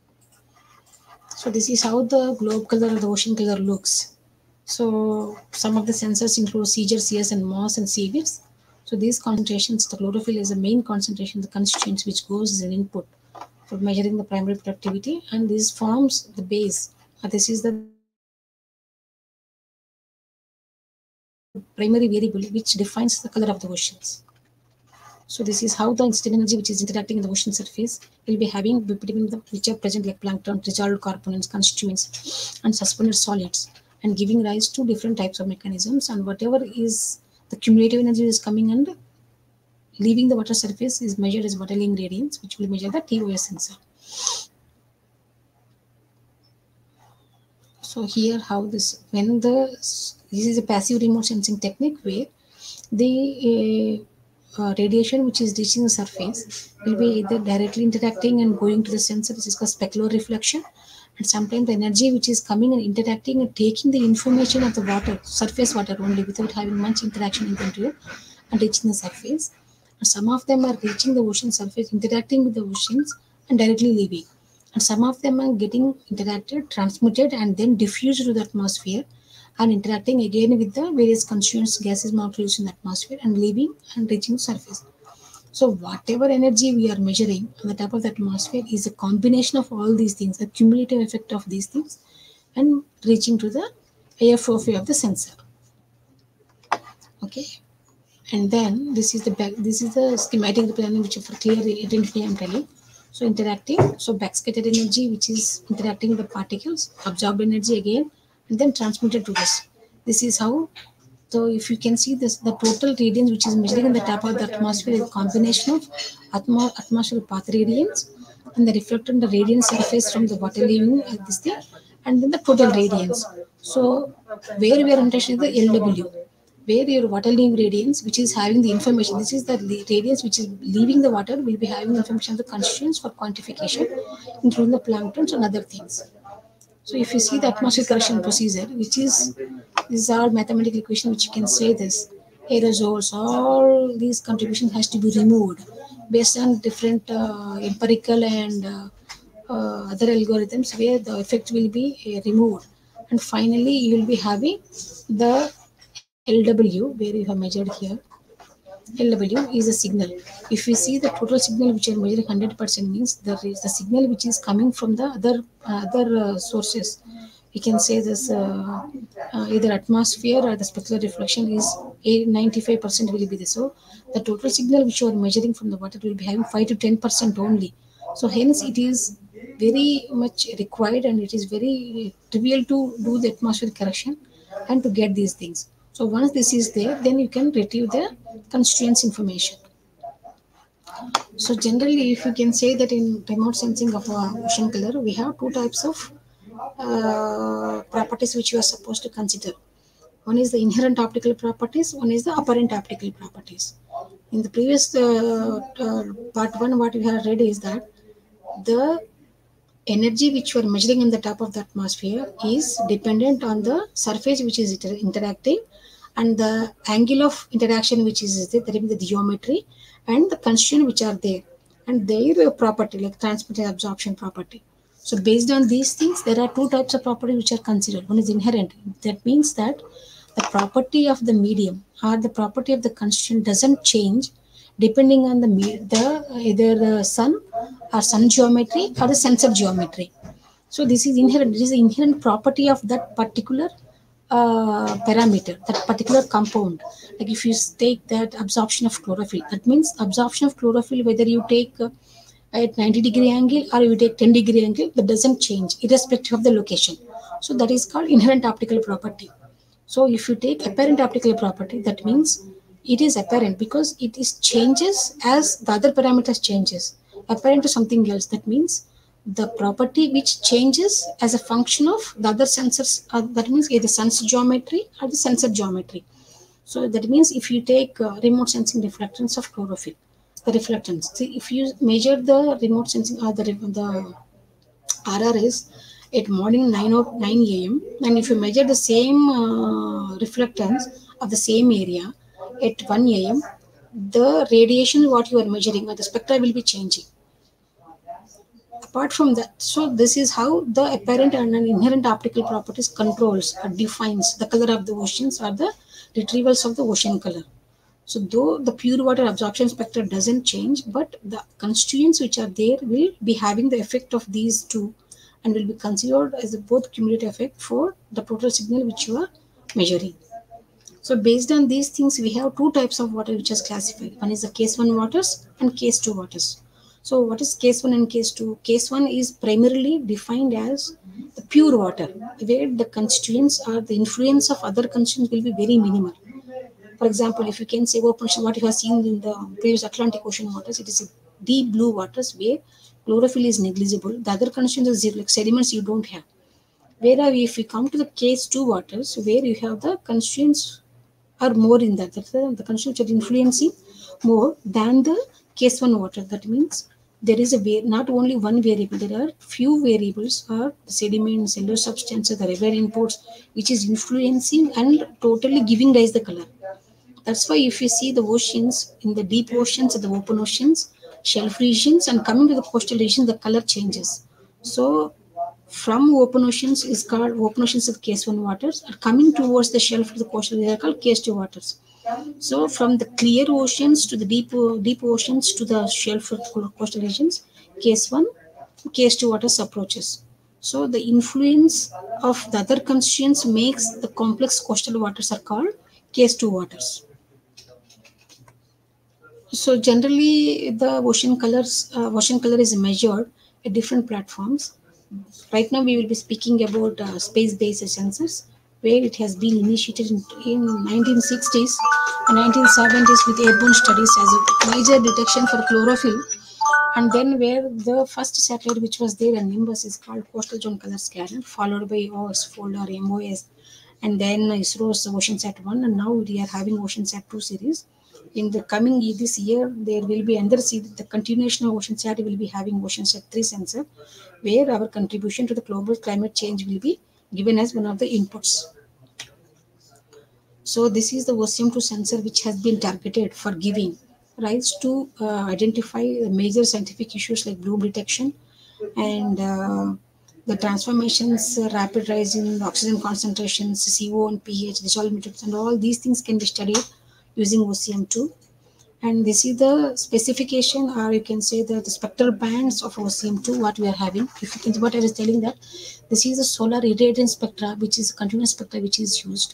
So this is how the globe color or the ocean color looks. So some of the sensors include seeger, sears, and moss and seaweeds. So these concentrations, the chlorophyll is the main concentration, the constituents which goes as an input for measuring the primary productivity, and this forms the base. Uh, this is the primary variable which defines the color of the oceans. So this is how the incident energy which is interacting in the ocean surface will be having between the which are present like plankton, dissolved components, constituents, and suspended solids, and giving rise to different types of mechanisms. And whatever is the cumulative energy is coming and leaving the water surface is measured as water leaving radiance, which will measure the T O S sensor. So here how this when the this is a passive remote sensing technique where the uh, uh, radiation which is reaching the surface will be either directly interacting and going to the sensor, which is called specular reflection, and sometimes the energy which is coming and interacting and taking the information of the water, surface water only, without having much interaction into it and reaching the surface. And some of them are reaching the ocean surface, interacting with the oceans and directly leaving. And some of them are getting interacted, transmitted, and then diffused to the atmosphere and interacting again with the various constituents, gases, molecules in the atmosphere and leaving and reaching the surface. So whatever energy we are measuring on the top of the atmosphere is a combination of all these things, a cumulative effect of these things, and reaching to the A F O of the sensor. Okay, and then this is the back. This is the schematic representation which for clear identity I'm telling. So interacting, so backscattered energy which is interacting with the particles, absorbed energy again, and then transmitted to us. This is how. So if you can see this, the total radiance which is measuring in the top of the atmosphere is a combination of atmo atmospheric path radiance and the reflected the radiance surface from the water leaving uh, this thing, and then the total radiance. So where we are interested in the L W, where your water leaving radiance which is having the information. This is the radiance which is leaving the water will be having information of the constituents for quantification, including the planktons and other things. So if you see the atmospheric correction procedure, which is these are mathematical equation which you can say this aerosols, all these contributions has to be removed based on different uh, empirical and uh, uh, other algorithms where the effect will be uh, removed, and finally you will be having the L W where you have measured here. L W is a signal. If we see the total signal which are measuring one hundred percent means there is the signal which is coming from the other uh, other uh, sources. We can say this uh, uh, either atmosphere or the specular reflection is ninety-five percent will be this. So the total signal which you are measuring from the water will be having five to ten percent only. So hence it is very much required and it is very trivial to do the atmospheric correction and to get these things. So once this is there, then you can retrieve the constituents information. So generally, if you can say that in remote sensing of uh, ocean color, we have two types of uh, properties which you are supposed to consider. One is the inherent optical properties, one is the apparent optical properties. In the previous uh, uh, part one, what we have read is that the energy which you are measuring in the top of the atmosphere is dependent on the surface which is inter interacting and the angle of interaction which is there, that is the geometry and the constituent which are there and their property like transmitted absorption property. So based on these things, there are two types of property which are considered. One is inherent. That means that the property of the medium or the property of the constituent doesn't change depending on the, the either the sun or sun geometry or the sensor geometry. So this is inherent. This is the inherent property of that particular uh, parameter, that particular compound. Like if you take that absorption of chlorophyll, that means absorption of chlorophyll, whether you take uh, at ninety degree angle or you take ten degree angle, that doesn't change irrespective of the location. So that is called inherent optical property. So if you take apparent optical property, that means it is apparent because it is changes as the other parameters changes. Apparent to something else. That means the property which changes as a function of the other sensors. Uh, that means either sun's geometry or the sensor geometry. So that means if you take uh, remote sensing reflectance of chlorophyll, the reflectance. See, if you measure the remote sensing or the the R R S at morning nine a m and if you measure the same uh, reflectance of the same area at one a m, the radiation what you are measuring or the spectra will be changing. Apart from that, so this is how the apparent and inherent optical properties controls or defines the color of the oceans or the retrievals of the ocean color. So though the pure water absorption spectra doesn't change, but the constituents which are there will be having the effect of these two and will be considered as a both cumulative effect for the total signal which you are measuring. So based on these things, we have two types of water which is classified. One is the case one waters and case two waters. So what is case one and case two? Case one is primarily defined as the pure water, where the constituents or the influence of other constituents will be very minimal. For example, if you can say open ocean, what you have seen in the previous Atlantic Ocean waters, it is deep blue waters where chlorophyll is negligible. The other constituents are zero, like sediments you don't have. Whereas if we come to the case two waters, where you have the constituents are more in that, that's the, the constituents are influencing more than the case one water. That means there is a not only one variable, there are few variables, or the sediment, cellular substances, the river inputs, which is influencing and totally giving rise the color. That's why if you see the oceans, in the deep oceans and the open oceans, shelf regions, and coming to the coastal regions, the color changes. So from open oceans is called open oceans of case one waters, are coming towards the shelf of the coastal, they are called case two waters. So from the clear oceans to the deep deep oceans to the shelf of coastal regions, case one, case two waters approaches. So the influence of the other constituents makes the complex coastal waters are called case two waters. So generally, the ocean colors, uh, ocean color is measured at different platforms. Right now, we will be speaking about uh, space-based sensors, where it has been initiated in, in nineteen sixties and nineteen seventies with airborne studies as a major detection for chlorophyll. And then where the first satellite which was there in Nimbus is called Coastal Zone Color Scanner, followed by O S fold or M O S, and then ISRO's OceanSat one, and now we are having OceanSat two series. In the coming this year, there will be another series. The continuation of OceanSat will be having OceanSat three sensor, where our contribution to the global climate change will be given as one of the inputs. So this is the O C M two sensor which has been targeted for giving rise to uh, identify major scientific issues like bloom detection and uh, the transformations, uh, rapid rise in oxygen concentrations, C O and pH, dissolved metals, and all these things can be studied using O C M two. And this is the specification, or you can say that the spectral bands of O C M two, what we are having. If you can, what I was telling that, this is a solar irradiance spectra, which is a continuous spectra which is used.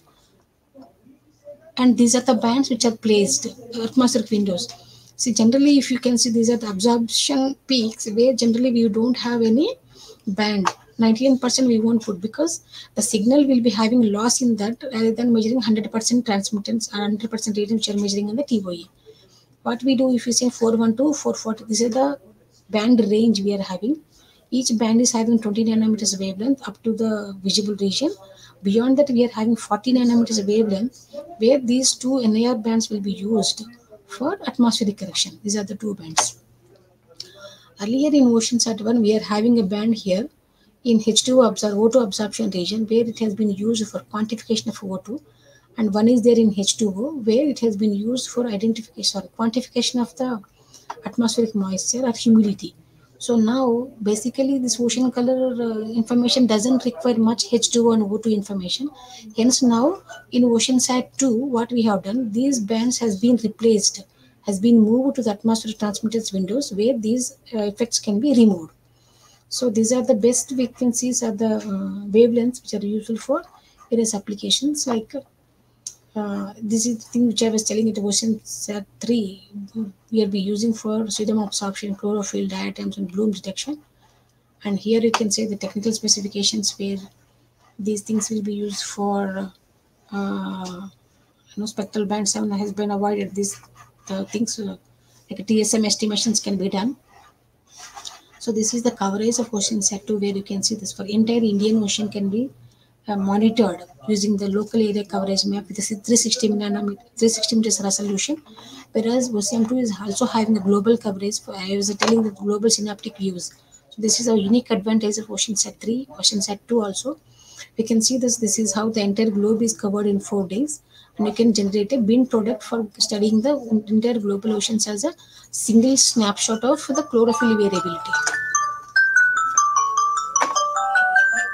And these are the bands which are placed, atmospheric windows. See, generally, if you can see, these are the absorption peaks, where generally we don't have any band. ninety-nine percent we won't put, because the signal will be having loss in that, rather than measuring one hundred percent transmittance or one hundred percent radiance which are measuring in the T O E. What we do, if you say four one two, four forty, this is the band range we are having. Each band is having twenty nanometers wavelength up to the visible region. Beyond that, we are having forty nanometers wavelength, where these two N I R bands will be used for atmospheric correction. These are the two bands. Earlier in OceanSat one, we are having a band here in H two O, absor- O two absorption region, where it has been used for quantification of O two. And one is there in H two O, where it has been used for identification or quantification of the atmospheric moisture or humidity. So now, basically, this ocean color uh, information doesn't require much H two O and O two information. Hence, now in OceanSat two, what we have done, these bands has been replaced, has been moved to the atmospheric transmittance windows, where these uh, effects can be removed. So these are the best frequencies or the uh, wavelengths which are useful for various applications. Like uh, this is the thing which I was telling you, the OceanSat three, we will be using for sodium absorption, chlorophyll, diatoms, and bloom detection. And here you can say the technical specifications where these things will be used for uh, you know, spectral band seven has been avoided. These the things uh, like T S M estimations can be done. So this is the coverage of OceanSat two, where you can see this for entire Indian Ocean can be uh, monitored using the local area coverage map with a three sixty nanometer, three sixty meters resolution. Whereas O C M two is also having a global coverage for, I was telling the global synaptic views. So this is a unique advantage of OceanSat three, OceanSat two also. We can see this, this is how the entire globe is covered in four days. And you can generate a bin product for studying the entire global oceans as a single snapshot of the chlorophyll variability.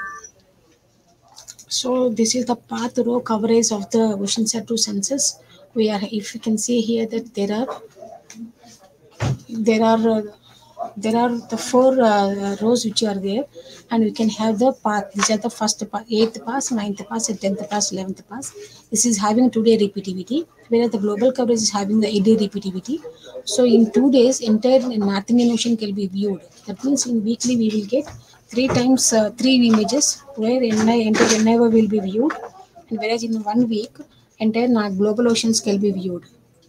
So this is the path row coverage of the OceanSat two sensors we are, if you can see here that there are there are uh, there are the four uh, rows which are there, and we can have the path. These are the first pass, eighth pass, ninth pass, and tenth pass, eleventh pass. This is having two day repeativity, whereas the global coverage is having the eight day repeativity. So in two days entire North Indian Ocean can be viewed. That means in weekly we will get three times uh, three images where entire N I O will be viewed, and whereas in one week entire global oceans can be viewed.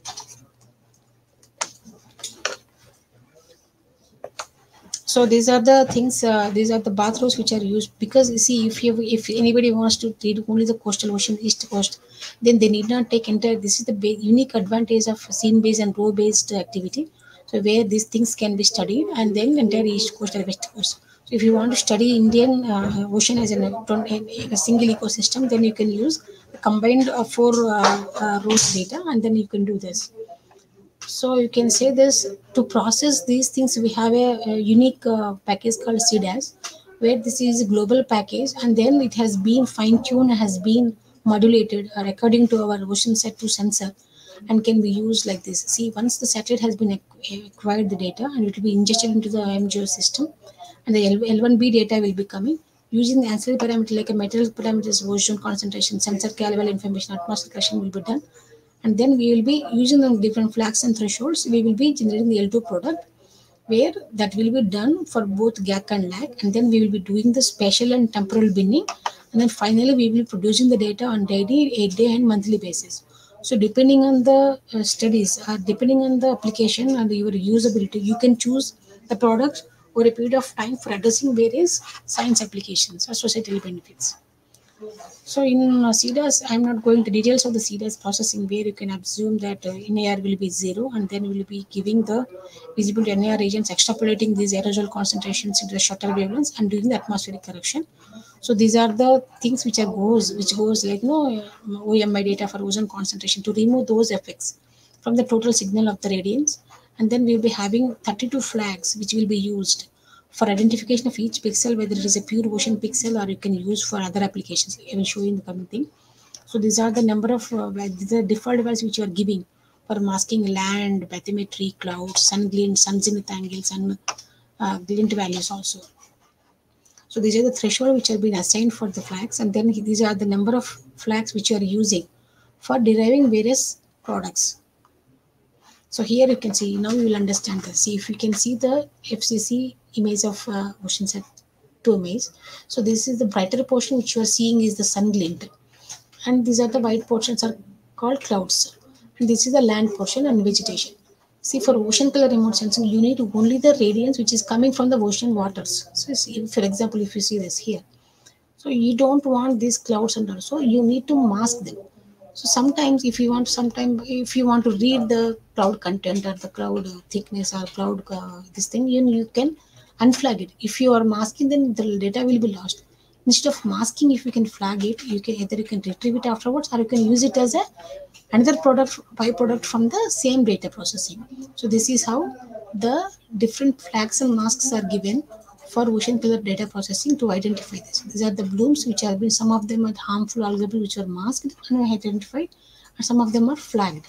So these are the things, uh, these are the bathrooms which are used, because you see, if you if anybody wants to read only the coastal ocean, east coast, then they need not take entire. This is the ba- unique advantage of scene based and row based activity. So where these things can be studied, and then entire east coast and west coast. So if you want to study Indian uh, ocean as an, a single ecosystem, then you can use the combined uh, four uh, uh, rows data, and then you can do this. So you can say this, to process these things, we have a, a unique uh, package called C D A S, where this is a global package, and then it has been fine tuned, has been modulated uh, according to our OceanSat two sensor, and can be used like this. See, once the satellite has been ac- acquired the data, and it will be ingested into the M G O system, and the L one B data will be coming. Using the ancillary parameter like a material parameters, ocean concentration, sensor caliber information, atmospheric pressure will be done, and then we will be using the different flags and thresholds. We will be generating the L two product, where that will be done for both G A C and L A C, and then we will be doing the spatial and temporal binning, and then finally we will be producing the data on daily, eight day, and monthly basis. So depending on the uh, studies, or depending on the application and your usability, you can choose the product over a period of time for addressing various science applications or societal benefits. So in uh, C D A S, I'm not going to details of the C D A S processing, where you can assume that uh, N A R will be zero, and then we will be giving the visible N A R regions, extrapolating these aerosol concentrations into the shorter wavelengths, and doing the atmospheric correction. So these are the things which are goes, which goes like no O M I data for ozone concentration, to remove those effects from the total signal of the radiance, and then we will be having thirty-two flags which will be used for identification of each pixel, whether it is a pure ocean pixel or you can use for other applications. I will show you in the coming thing. So these are the number of uh, these are default values which you are giving for masking land, bathymetry, clouds, sun glint, sun zenith angle, sun uh, glint values also. So these are the threshold which have been assigned for the flags, and then these are the number of flags which you are using for deriving various products. So here you can see, now you will understand this. See, if you can see the F C C image of uh, OceanSat two image. So this is the brighter portion which you are seeing is the sun glint, and these are the white portions are called clouds. And this is the land portion and vegetation. See, for ocean color remote sensing, you need only the radiance which is coming from the ocean waters. So see, for example, if you see this here, so you don't want these clouds and also you need to mask them. So sometimes if you want, sometime if you want to read the cloud content or the cloud uh, thickness or cloud uh, this thing, you, you can unflag it. If you are masking, then the data will be lost. Instead of masking, if you can flag it, you can either you can retrieve it afterwards, or you can use it as a another product byproduct from the same data processing. So this is how the different flags and masks are given for ocean color data processing to identify this. These are the blooms which have been, some of them are harmful algae which are masked and identified, and some of them are flagged.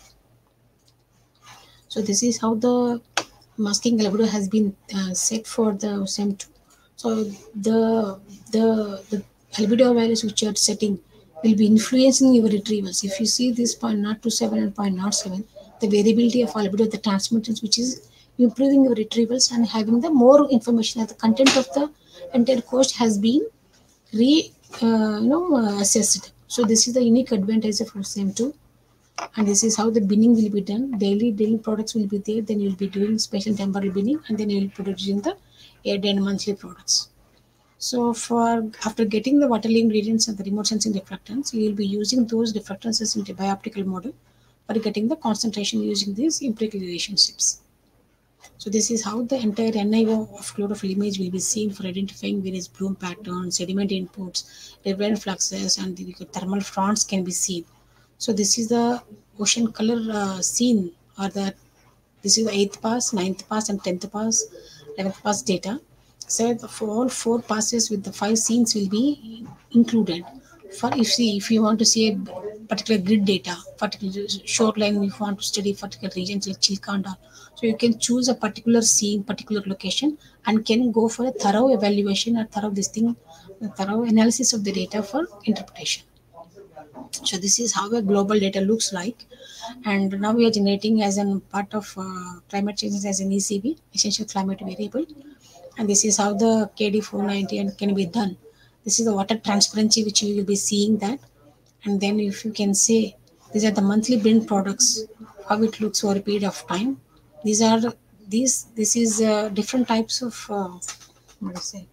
So this is how the masking algorithm has been uh, set for the S E M two. So the the the albedo values which you are setting will be influencing your retrievals. If you see this zero point zero two seven and zero point zero seven, the variability of albedo, the transmittance, which is improving your retrievals and having the more information that the content of the entire coast has been re uh, you know uh, assessed. So this is the unique advantage of S E M two, and this is how the binning will be done. Daily daily products will be there, then you'll be doing special temporal binning, and then you'll be producing the eight and monthly products. So for after getting the water ingredients and the remote sensing diffractants, you will be using those diffractants into bioptical model for getting the concentration using these empirical relationships. So this is how the entire N I O of chlorophyll image will be seen for identifying various bloom patterns, sediment inputs, riverine fluxes, and the thermal fronts can be seen. So this is the ocean color uh, scene, or the this is the eighth pass, ninth pass, and tenth pass, eleventh pass data. So the, for all four passes with the five scenes will be included For if see if you want to see a particular grid data, particular shoreline, if you want to study particular regions like Chilkanda, so you can choose a particular scene, particular location, and can go for a thorough evaluation or thorough this thing, a thorough analysis of the data for interpretation. So this is how a global data looks like, and now we are generating as a part of uh, climate change as an E C V, essential climate variable, and this is how the K D four ninety and can be done. This is the water transparency which you will be seeing that, and then if you can say these are the monthly bin products, how it looks over a period of time. These are these this is uh, different types of uh, what do I say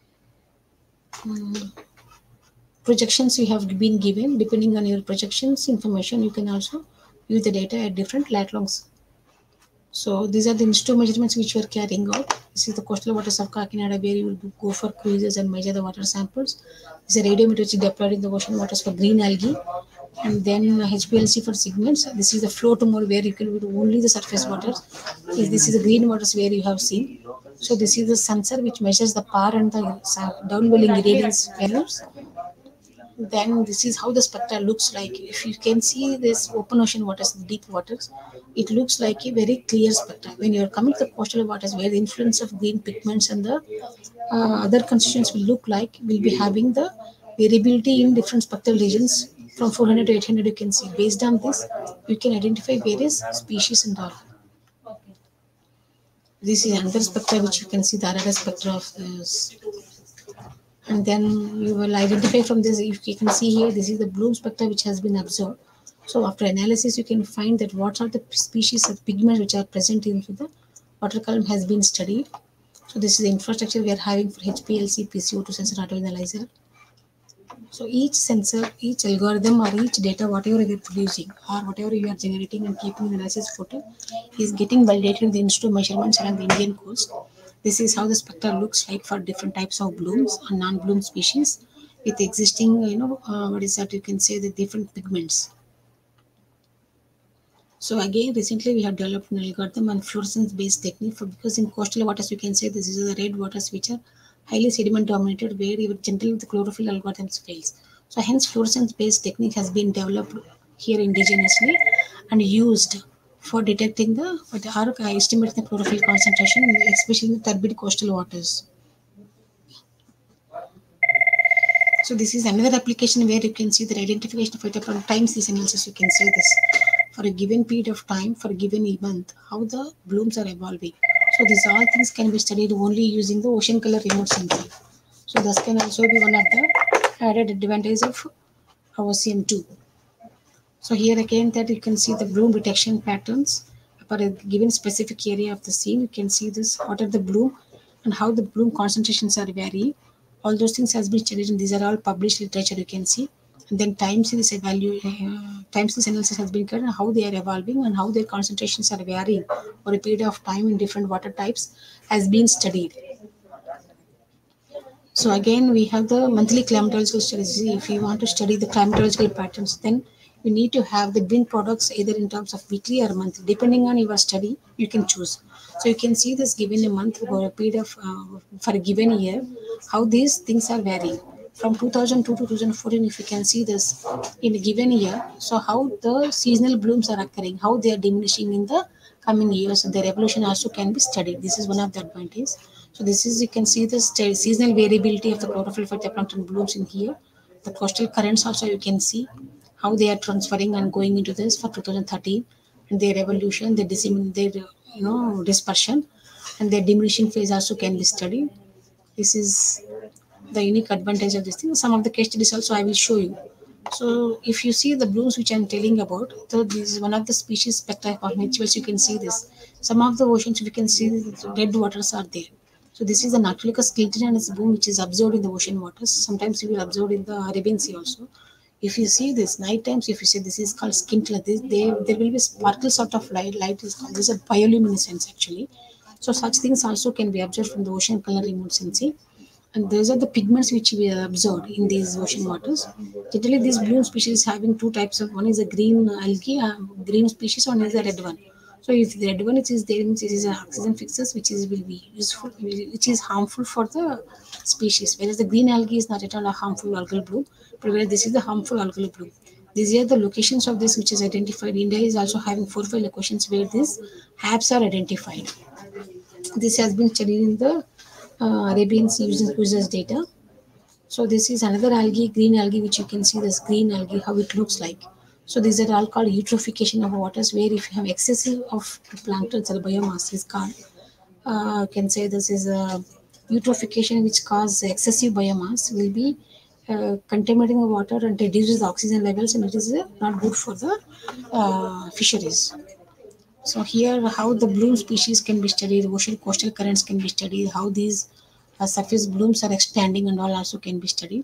projections you have been given. Depending on your projections information, you can also view the data at different lat longs. So these are the instrument measurements which we are carrying out. This is the coastal waters of Kakinada where you will go for cruises and measure the water samples. This is a radiometer which is deployed in the ocean waters for green algae, and then H P L C for segments. This is the float mode where you can do only the surface waters. This is the green waters where you have seen. So this is the sensor which measures the power and the downwelling radiance values. Then this is how the spectra looks like. If you can see this open ocean waters, deep waters, it looks like a very clear spectra. When you are coming to the coastal waters, where the influence of green pigments and the uh, other constituents will look like, will be having the variability in different spectral regions from four hundred to eight hundred. You can see based on this, you can identify various species and all. This is another spectra which you can see the other spectra of this. And then you will identify from this, if you can see here, this is the bloom spectra which has been observed. So after analysis, you can find that what are the species of pigments which are present in the water column has been studied. So this is the infrastructure we are having for H P L C, P C O two sensor auto analyzer. So each sensor, each algorithm or each data, whatever you are producing or whatever you are generating and keeping in the analysis photo is getting validated in the instrument measurements around the Indian coast. This is how the spectra looks like for different types of blooms or non-bloom species with existing, you know, uh, what is that? You can say the different pigments. So again, recently we have developed an algorithm and fluorescence-based technique for, because in coastal waters you can say this is the red waters which are highly sediment dominated, where even generally the chlorophyll algorithms fails. So hence fluorescence-based technique has been developed here indigenously and used for detecting the what are uh, estimating the chlorophyll concentration, especially in the turbid coastal waters. So this is another application where you can see the identification of phytoplankton time season analysis. You can say this for a given period of time, for a given month, how the blooms are evolving. So these all things can be studied only using the ocean color remote sensing. So this can also be one of the added advantages of O C M two. So here again that you can see the bloom detection patterns for a given specific area of the scene. You can see this, what are the bloom and how the bloom concentrations are varying. All those things has been studied and these are all published literature you can see. And then time series evaluate, uh, time series analysis has been done, how they are evolving and how their concentrations are varying for a period of time in different water types has been studied. So again, we have the monthly climatological studies. If you want to study the climatological patterns, then you need to have the bin products either in terms of weekly or monthly. Depending on your study, you can choose. So you can see this given a month or a period of uh, for a given year, how these things are varying. From two thousand two to two thousand fourteen, if you can see this in a given year, so how the seasonal blooms are occurring, how they are diminishing in the coming years, and their evolution also can be studied. This is one of the advantages. So this is, you can see the seasonal variability of the chlorophyll phytoplankton blooms in here. The coastal currents also you can see how they are transferring and going into this for two thousand thirteen, and their evolution, their dissemin, their you know dispersion, and their diminishing phase also can be studied. This is the unique advantage of this thing. Some of the case studies also I will show you. So if you see the blooms which I am telling about, so this is one of the species spectra of naturals. You can see this. Some of the oceans you can see the dead waters are there. So this is the Nautilus skeletonus bloom which is observed in the ocean waters. Sometimes you will observe in the Arabian Sea also. If you see this night times, if you say this is called scintilla, this they there will be sparkle sort of light. Light is called this is a bioluminescence actually. So such things also can be observed from the ocean color remote sensing. And those are the pigments which we observed in these ocean waters. Generally, these bloom species having two types of, one is a green algae, uh, green species, one is a red one. So if the red one which is there means it is an oxygen fixes which is will be useful, which is harmful for the species. Whereas the green algae is not at all a harmful algal bloom, but whereas this is the harmful algal bloom. These are the locations of this which is identified. India is also having four or five locations where these H A Bs are identified. This has been studied in the uh, Arabian users, users data. So this is another algae, green algae, which you can see this green algae, how it looks like. So these are all called eutrophication of waters, where if you have excessive of plankton, so the biomass is called. Uh, you can say this is a eutrophication which causes excessive biomass will be uh, contaminating the water and reduces the oxygen levels, and it is uh, not good for the uh, fisheries. So here, how the bloom species can be studied, ocean coastal currents can be studied, how these uh, surface blooms are expanding and all also can be studied.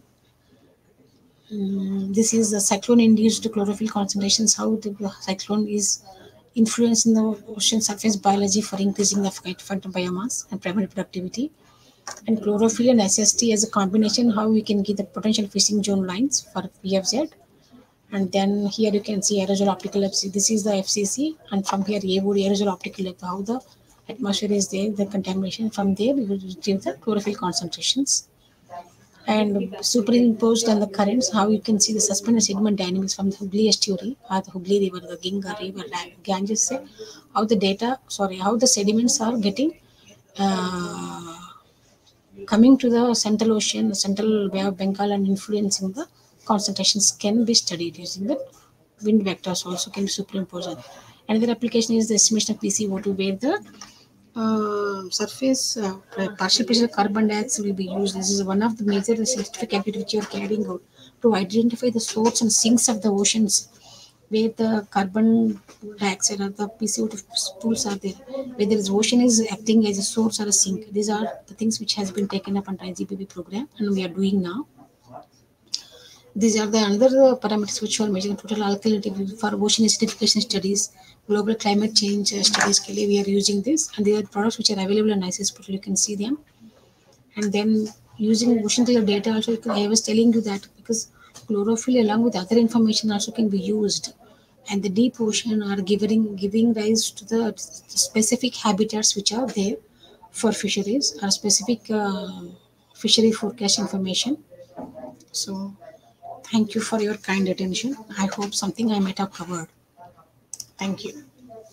Mm, this is the cyclone-induced chlorophyll concentrations, how the cyclone is influencing the ocean surface biology for increasing the phytoplankton biomass and primary productivity. And chlorophyll and S S T as a combination, how we can get the potential fishing zone lines for P F Z. And then here you can see aerosol optical F C. This is the F C C, and from here A would aerosol optical F, how the atmosphere is there, the contamination. From there we will retrieve the chlorophyll concentrations. And superimposed on the currents, how you can see the suspended sediment dynamics from the Hooghly estuary or the Hooghly river, the Ginga river, Ganges, say, how the data, sorry, how the sediments are getting uh, coming to the central ocean, the central Bay of Bengal, and influencing the concentrations can be studied using the wind vectors also can be superimposed on. Another application is the estimation of P C O two, where the uh, surface uh, partial pressure carbon dioxide will be used. This is one of the major scientific activities which you are carrying out to identify the source and sinks of the oceans, where the carbon dioxide or the P C O two pools are there, whether the ocean is acting as a source or a sink. These are the things which has been taken up under I G P B program, and we are doing now. These are the another parameters which are measuring total alkalinity for ocean acidification studies, global climate change uh, studies. We are using this, and there are products which are available in I C E S portal. You can see them, and then using ocean color data also. I was telling you that because chlorophyll along with other information also can be used, and the deep ocean are giving giving rise to the specific habitats which are there for fisheries or specific uh, fishery forecast information. So thank you for your kind attention. I hope something I might have covered. Thank you.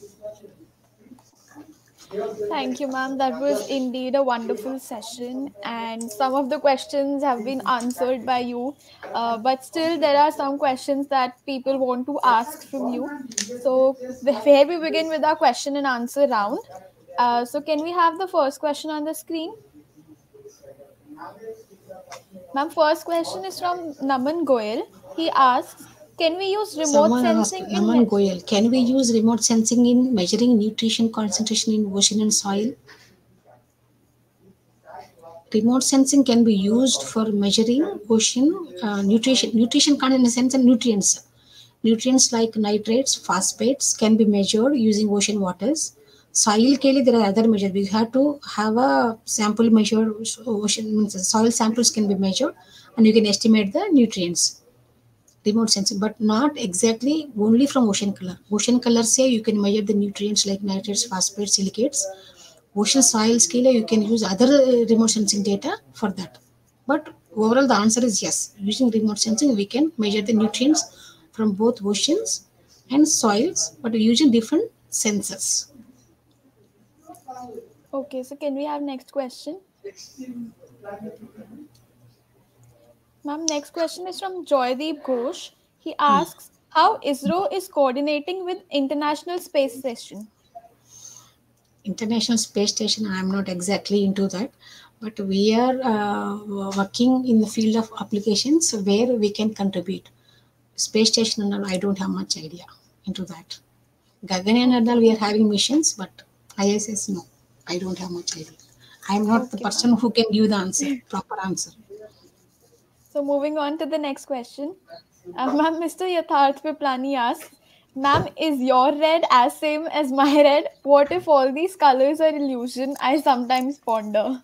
Thank you, ma'am. That was indeed a wonderful session, and some of the questions have been answered by you. Uh, but still, there are some questions that people want to ask from you. So, here we begin with our question and answer round. Uh, so, can we have the first question on the screen? Ma'am, first question is from Naman Goyal. He asks, can we use remote Someone asked sensing in Naman me- Goyal, can we use remote sensing in measuring nutrition concentration in ocean and soil? Remote sensing can be used for measuring ocean uh, nutrition, nutrition content in the sense and nutrients. Nutrients like nitrates, phosphates can be measured using ocean waters. Soil ke there are other measures. We have to have a sample measured. Ocean means soil samples can be measured, and you can estimate the nutrients. Remote sensing, but not exactly only from ocean color. Ocean color say you can measure the nutrients like nitrates, phosphates, silicates. Ocean soil scale you can use other uh, remote sensing data for that. But overall the answer is yes. Using remote sensing we can measure the nutrients from both oceans and soils, but using different sensors. Okay, so can we have next question? Ma'am, next question is from Joydeep Ghosh. He asks, how ISRO is coordinating with International Space Station? International Space Station, I am not exactly into that, but we are uh, working in the field of applications where we can contribute. Space Station and all, I don't have much idea into that. Gaganyaan and all, we are having missions, but I S S, no, I don't have much idea. I am not Okay, the person who can give the answer, proper answer. So moving on to the next question. Uh, ma'am, Mister Yatharth Piplani asks, ma'am, is your red as same as my red? What if all these colors are illusion? I sometimes ponder.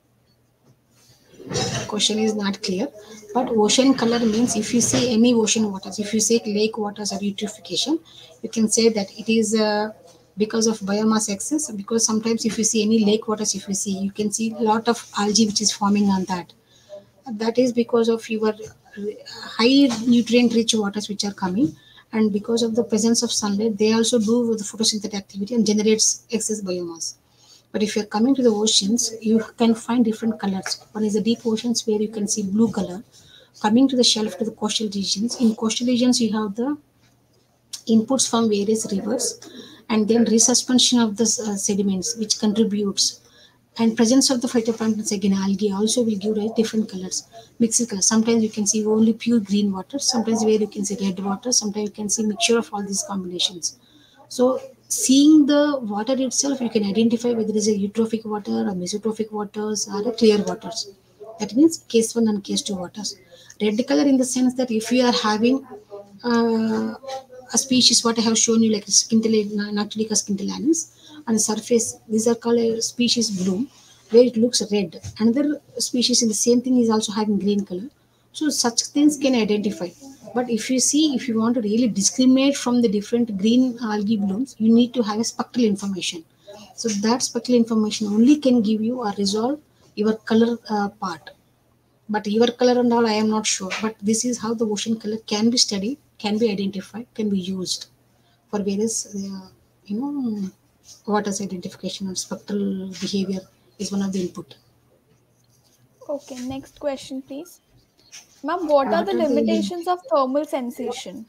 Question is not clear, but ocean color means if you see any ocean waters, if you say lake waters or eutrophication, you can say that it is uh, because of biomass excess. Because sometimes if you see any lake waters, if you see, you can see a lot of algae which is forming on that. That is because of your high nutrient rich waters which are coming, and because of the presence of sunlight, they also do the photosynthetic activity and generates excess biomass. But if you're coming to the oceans, you can find different colors. One is the deep oceans where you can see blue color. Coming to the shelf to the coastal regions, in coastal regions you have the inputs from various rivers, and then resuspension of the uh, sediments which contributes, and presence of the phytoplanktons, again algae, also will give rise different colors, mixed colors. Sometimes you can see only pure green water, sometimes where you can see red water, sometimes you can see mixture of all these combinations. So seeing the water itself, you can identify whether it is a eutrophic water or mesotrophic waters or a clear waters. That means case one and case two waters. Red color in the sense that if you are having uh, a species, what I have shown you, like Scintilla, Nactilica scintillaris, on the surface, these are called a species bloom, where it looks red. Another species in the same thing is also having green color. So such things can identify. But if you see, if you want to really discriminate from the different green algae blooms, you need to have a spectral information. So that spectral information only can give you or resolve your color uh, part. But your color and all, I am not sure. But this is how the ocean color can be studied, can be identified, can be used for various, uh, you know, waters identification or spectral behavior is one of the input. Okay, next question, please. Ma'am, what are What the are the limitations of thermal sensation?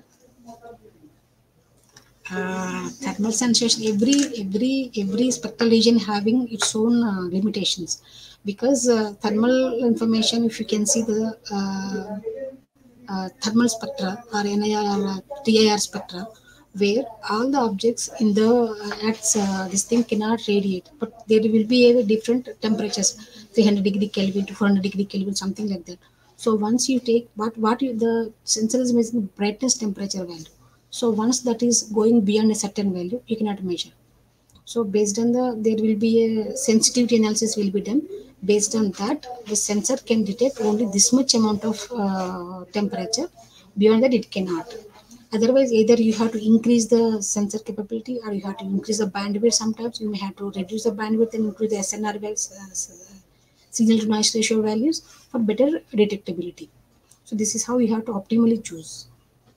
uh, thermal sensation? Every every every spectral region having its own uh, limitations, because uh, thermal information, if you can see the uh, uh, thermal spectra or N I R or uh, T I R spectra, where all the objects in the uh, at uh, this thing cannot radiate, but there will be a different temperatures, three hundred degree Kelvin to four hundred degree Kelvin, something like that. So once you take what what you, the sensor is measuring brightness temperature value. So once that is going beyond a certain value, you cannot measure. So based on the, there will be a sensitivity analysis will be done. Based on that, the sensor can detect only this much amount of uh, temperature. Beyond that, it cannot. Otherwise, either you have to increase the sensor capability or you have to increase the bandwidth. Sometimes you may have to reduce the bandwidth and increase the S N R values, uh, signal to noise ratio values for better detectability. So this is how you have to optimally choose.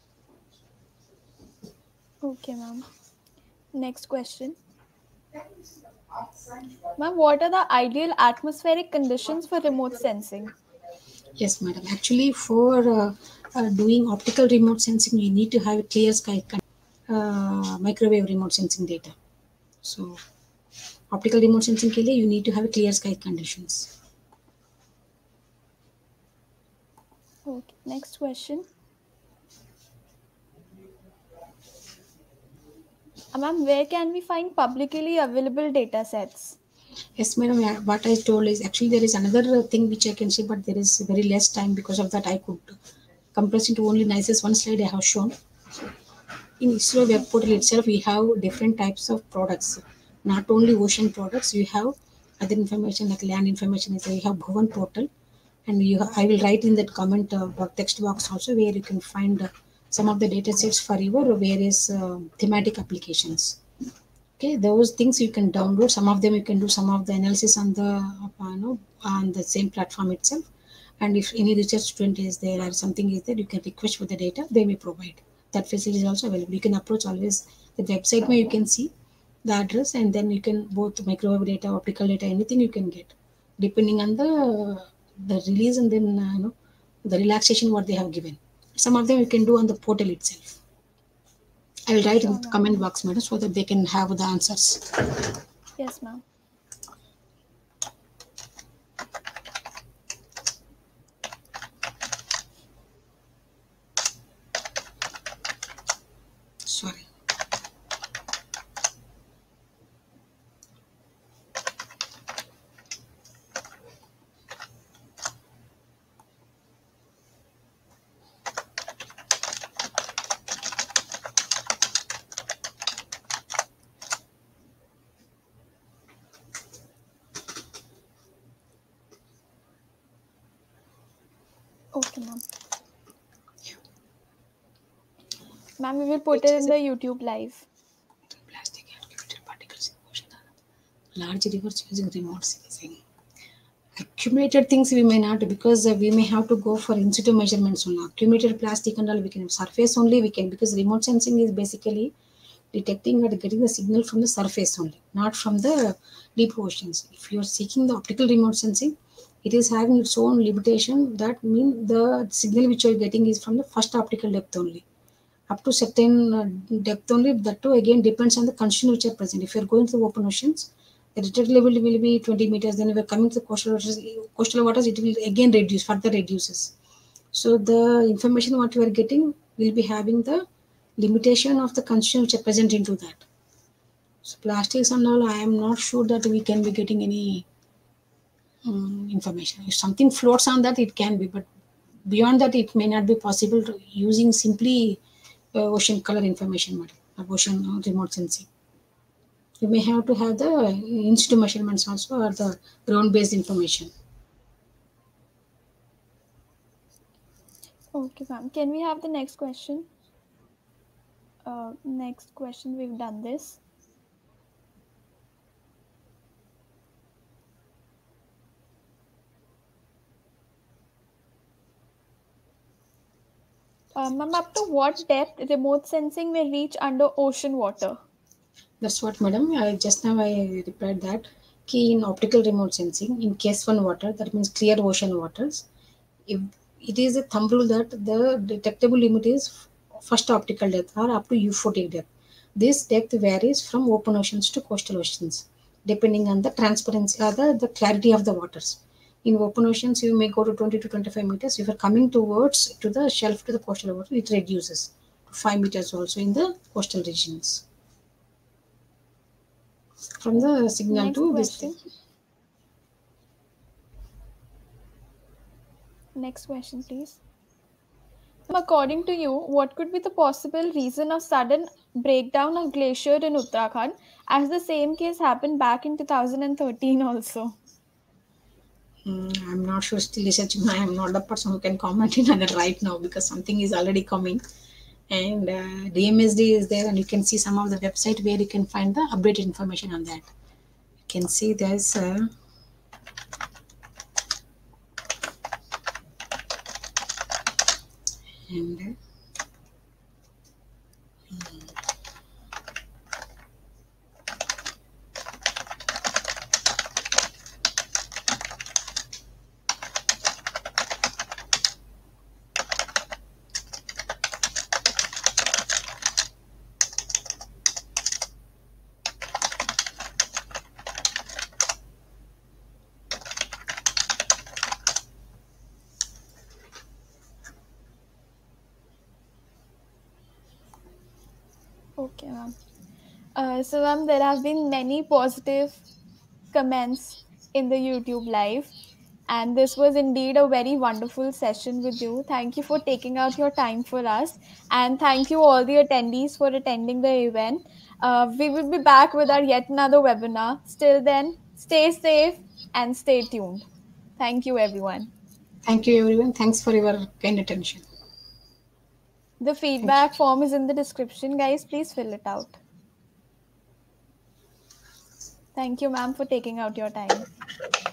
Okay, ma'am. Next question. Ma'am, what are the ideal atmospheric conditions for remote sensing? Yes, madam. Actually, for uh, uh, doing optical remote sensing, you need to have a clear sky con- uh, microwave remote sensing data. So, optical remote sensing के लिए you need to have a clear sky conditions. Okay, next question. Uh, ma'am, where can we find publicly available data sets? Yes, madam. Yeah, what I told is actually there is another thing which I can say, but there is very less time, because of that I could compress into only nicest one slide I have shown. In ISRO web portal itself, we have different types of products. Not only ocean products, you have other information like land information. So you have Bhuvan portal, and you I will write in that comment uh, box, text box also, where you can find uh, some of the data sets for your various uh, thematic applications. Okay, those things you can download. Some of them you can do some of the analysis on the uh, you know on the same platform itself. And if any research student is there or something is there, you can request for the data. They may provide. That facility is also available. You can approach always the website where you can see the address, and then you can both microwave data, optical data, anything you can get, depending on the the release and then uh, you know the relaxation what they have given. Some of them you can do on the portal itself. I will write in Sure, the ma'am. comment box, madam, so that they can have the answers. Yes, ma'am. Sorry. Okay, ma'am. Ma'am, we will put it in the YouTube live. Plastic. Large rivers using remote sensing. Accumulated things we may not, because uh, we may have to go for in situ measurements only. Accumulated plastic and all we can, surface only we can, because remote sensing is basically detecting or getting the signal from the surface only, not from the deep oceans. If you are seeking the optical remote sensing, it is having its own limitation. That means the signal which you are getting is from the first optical depth only. Up to certain uh, depth only. That too again depends on the conditions which are present. If you are going to open oceans, the detector level will be twenty meters. Then if you are coming to coastal waters, coastal waters, it will again reduce, further reduces. So the information what you are getting will be having the limitation of the conditions which are present into that. So plastics and all, I am not sure that we can be getting any um, information. If something floats on that, it can be, but beyond that, it may not be possible to, using simply uh, ocean color information, madam, or ocean uh, remote sensing. You may have to have the in situ measurements also, or the ground based information. Okay, ma'am. Can we have the next question? Uh, next question, we've done this. Uh, ma'am, up to what depth remote sensing may reach under ocean water? That's what, madam. I just now I replied that key in optical remote sensing in case one water, that means clear ocean waters. If it is a thumb rule that the detectable limit is first optical depth or up to euphotic depth. This depth varies from open oceans to coastal oceans, depending on the transparency or the, the clarity of the waters. In open oceans, you may go to twenty to twenty-five meters. If you're coming towards to the shelf to the coastal water, it reduces to five meters also in the coastal regions. From the signal Next to this thing. question. Next question, please. According to you, what could be the possible reason of sudden breakdown of glacier in Uttarakhand, as the same case happened back in two thousand thirteen also? Mm, I'm not sure, still researching. I am not the person who can comment in on it right now, because something is already coming. And uh, D M S D is there, and you can see some of the website where you can find the updated information on that. You can see there's uh, and Okay, ma'am. Uh, so, ma'am, there have been many positive comments in the YouTube live, and this was indeed a very wonderful session with you. Thank you for taking out your time for us, and thank you all the attendees for attending the event. Uh, we will be back with our yet another webinar. Still then, stay safe and stay tuned. Thank you, everyone. thank you everyone. Thanks for your kind attention. The Thank you. feedback form is in the description, guys. Please fill it out. Thank you, ma'am, for taking out your time.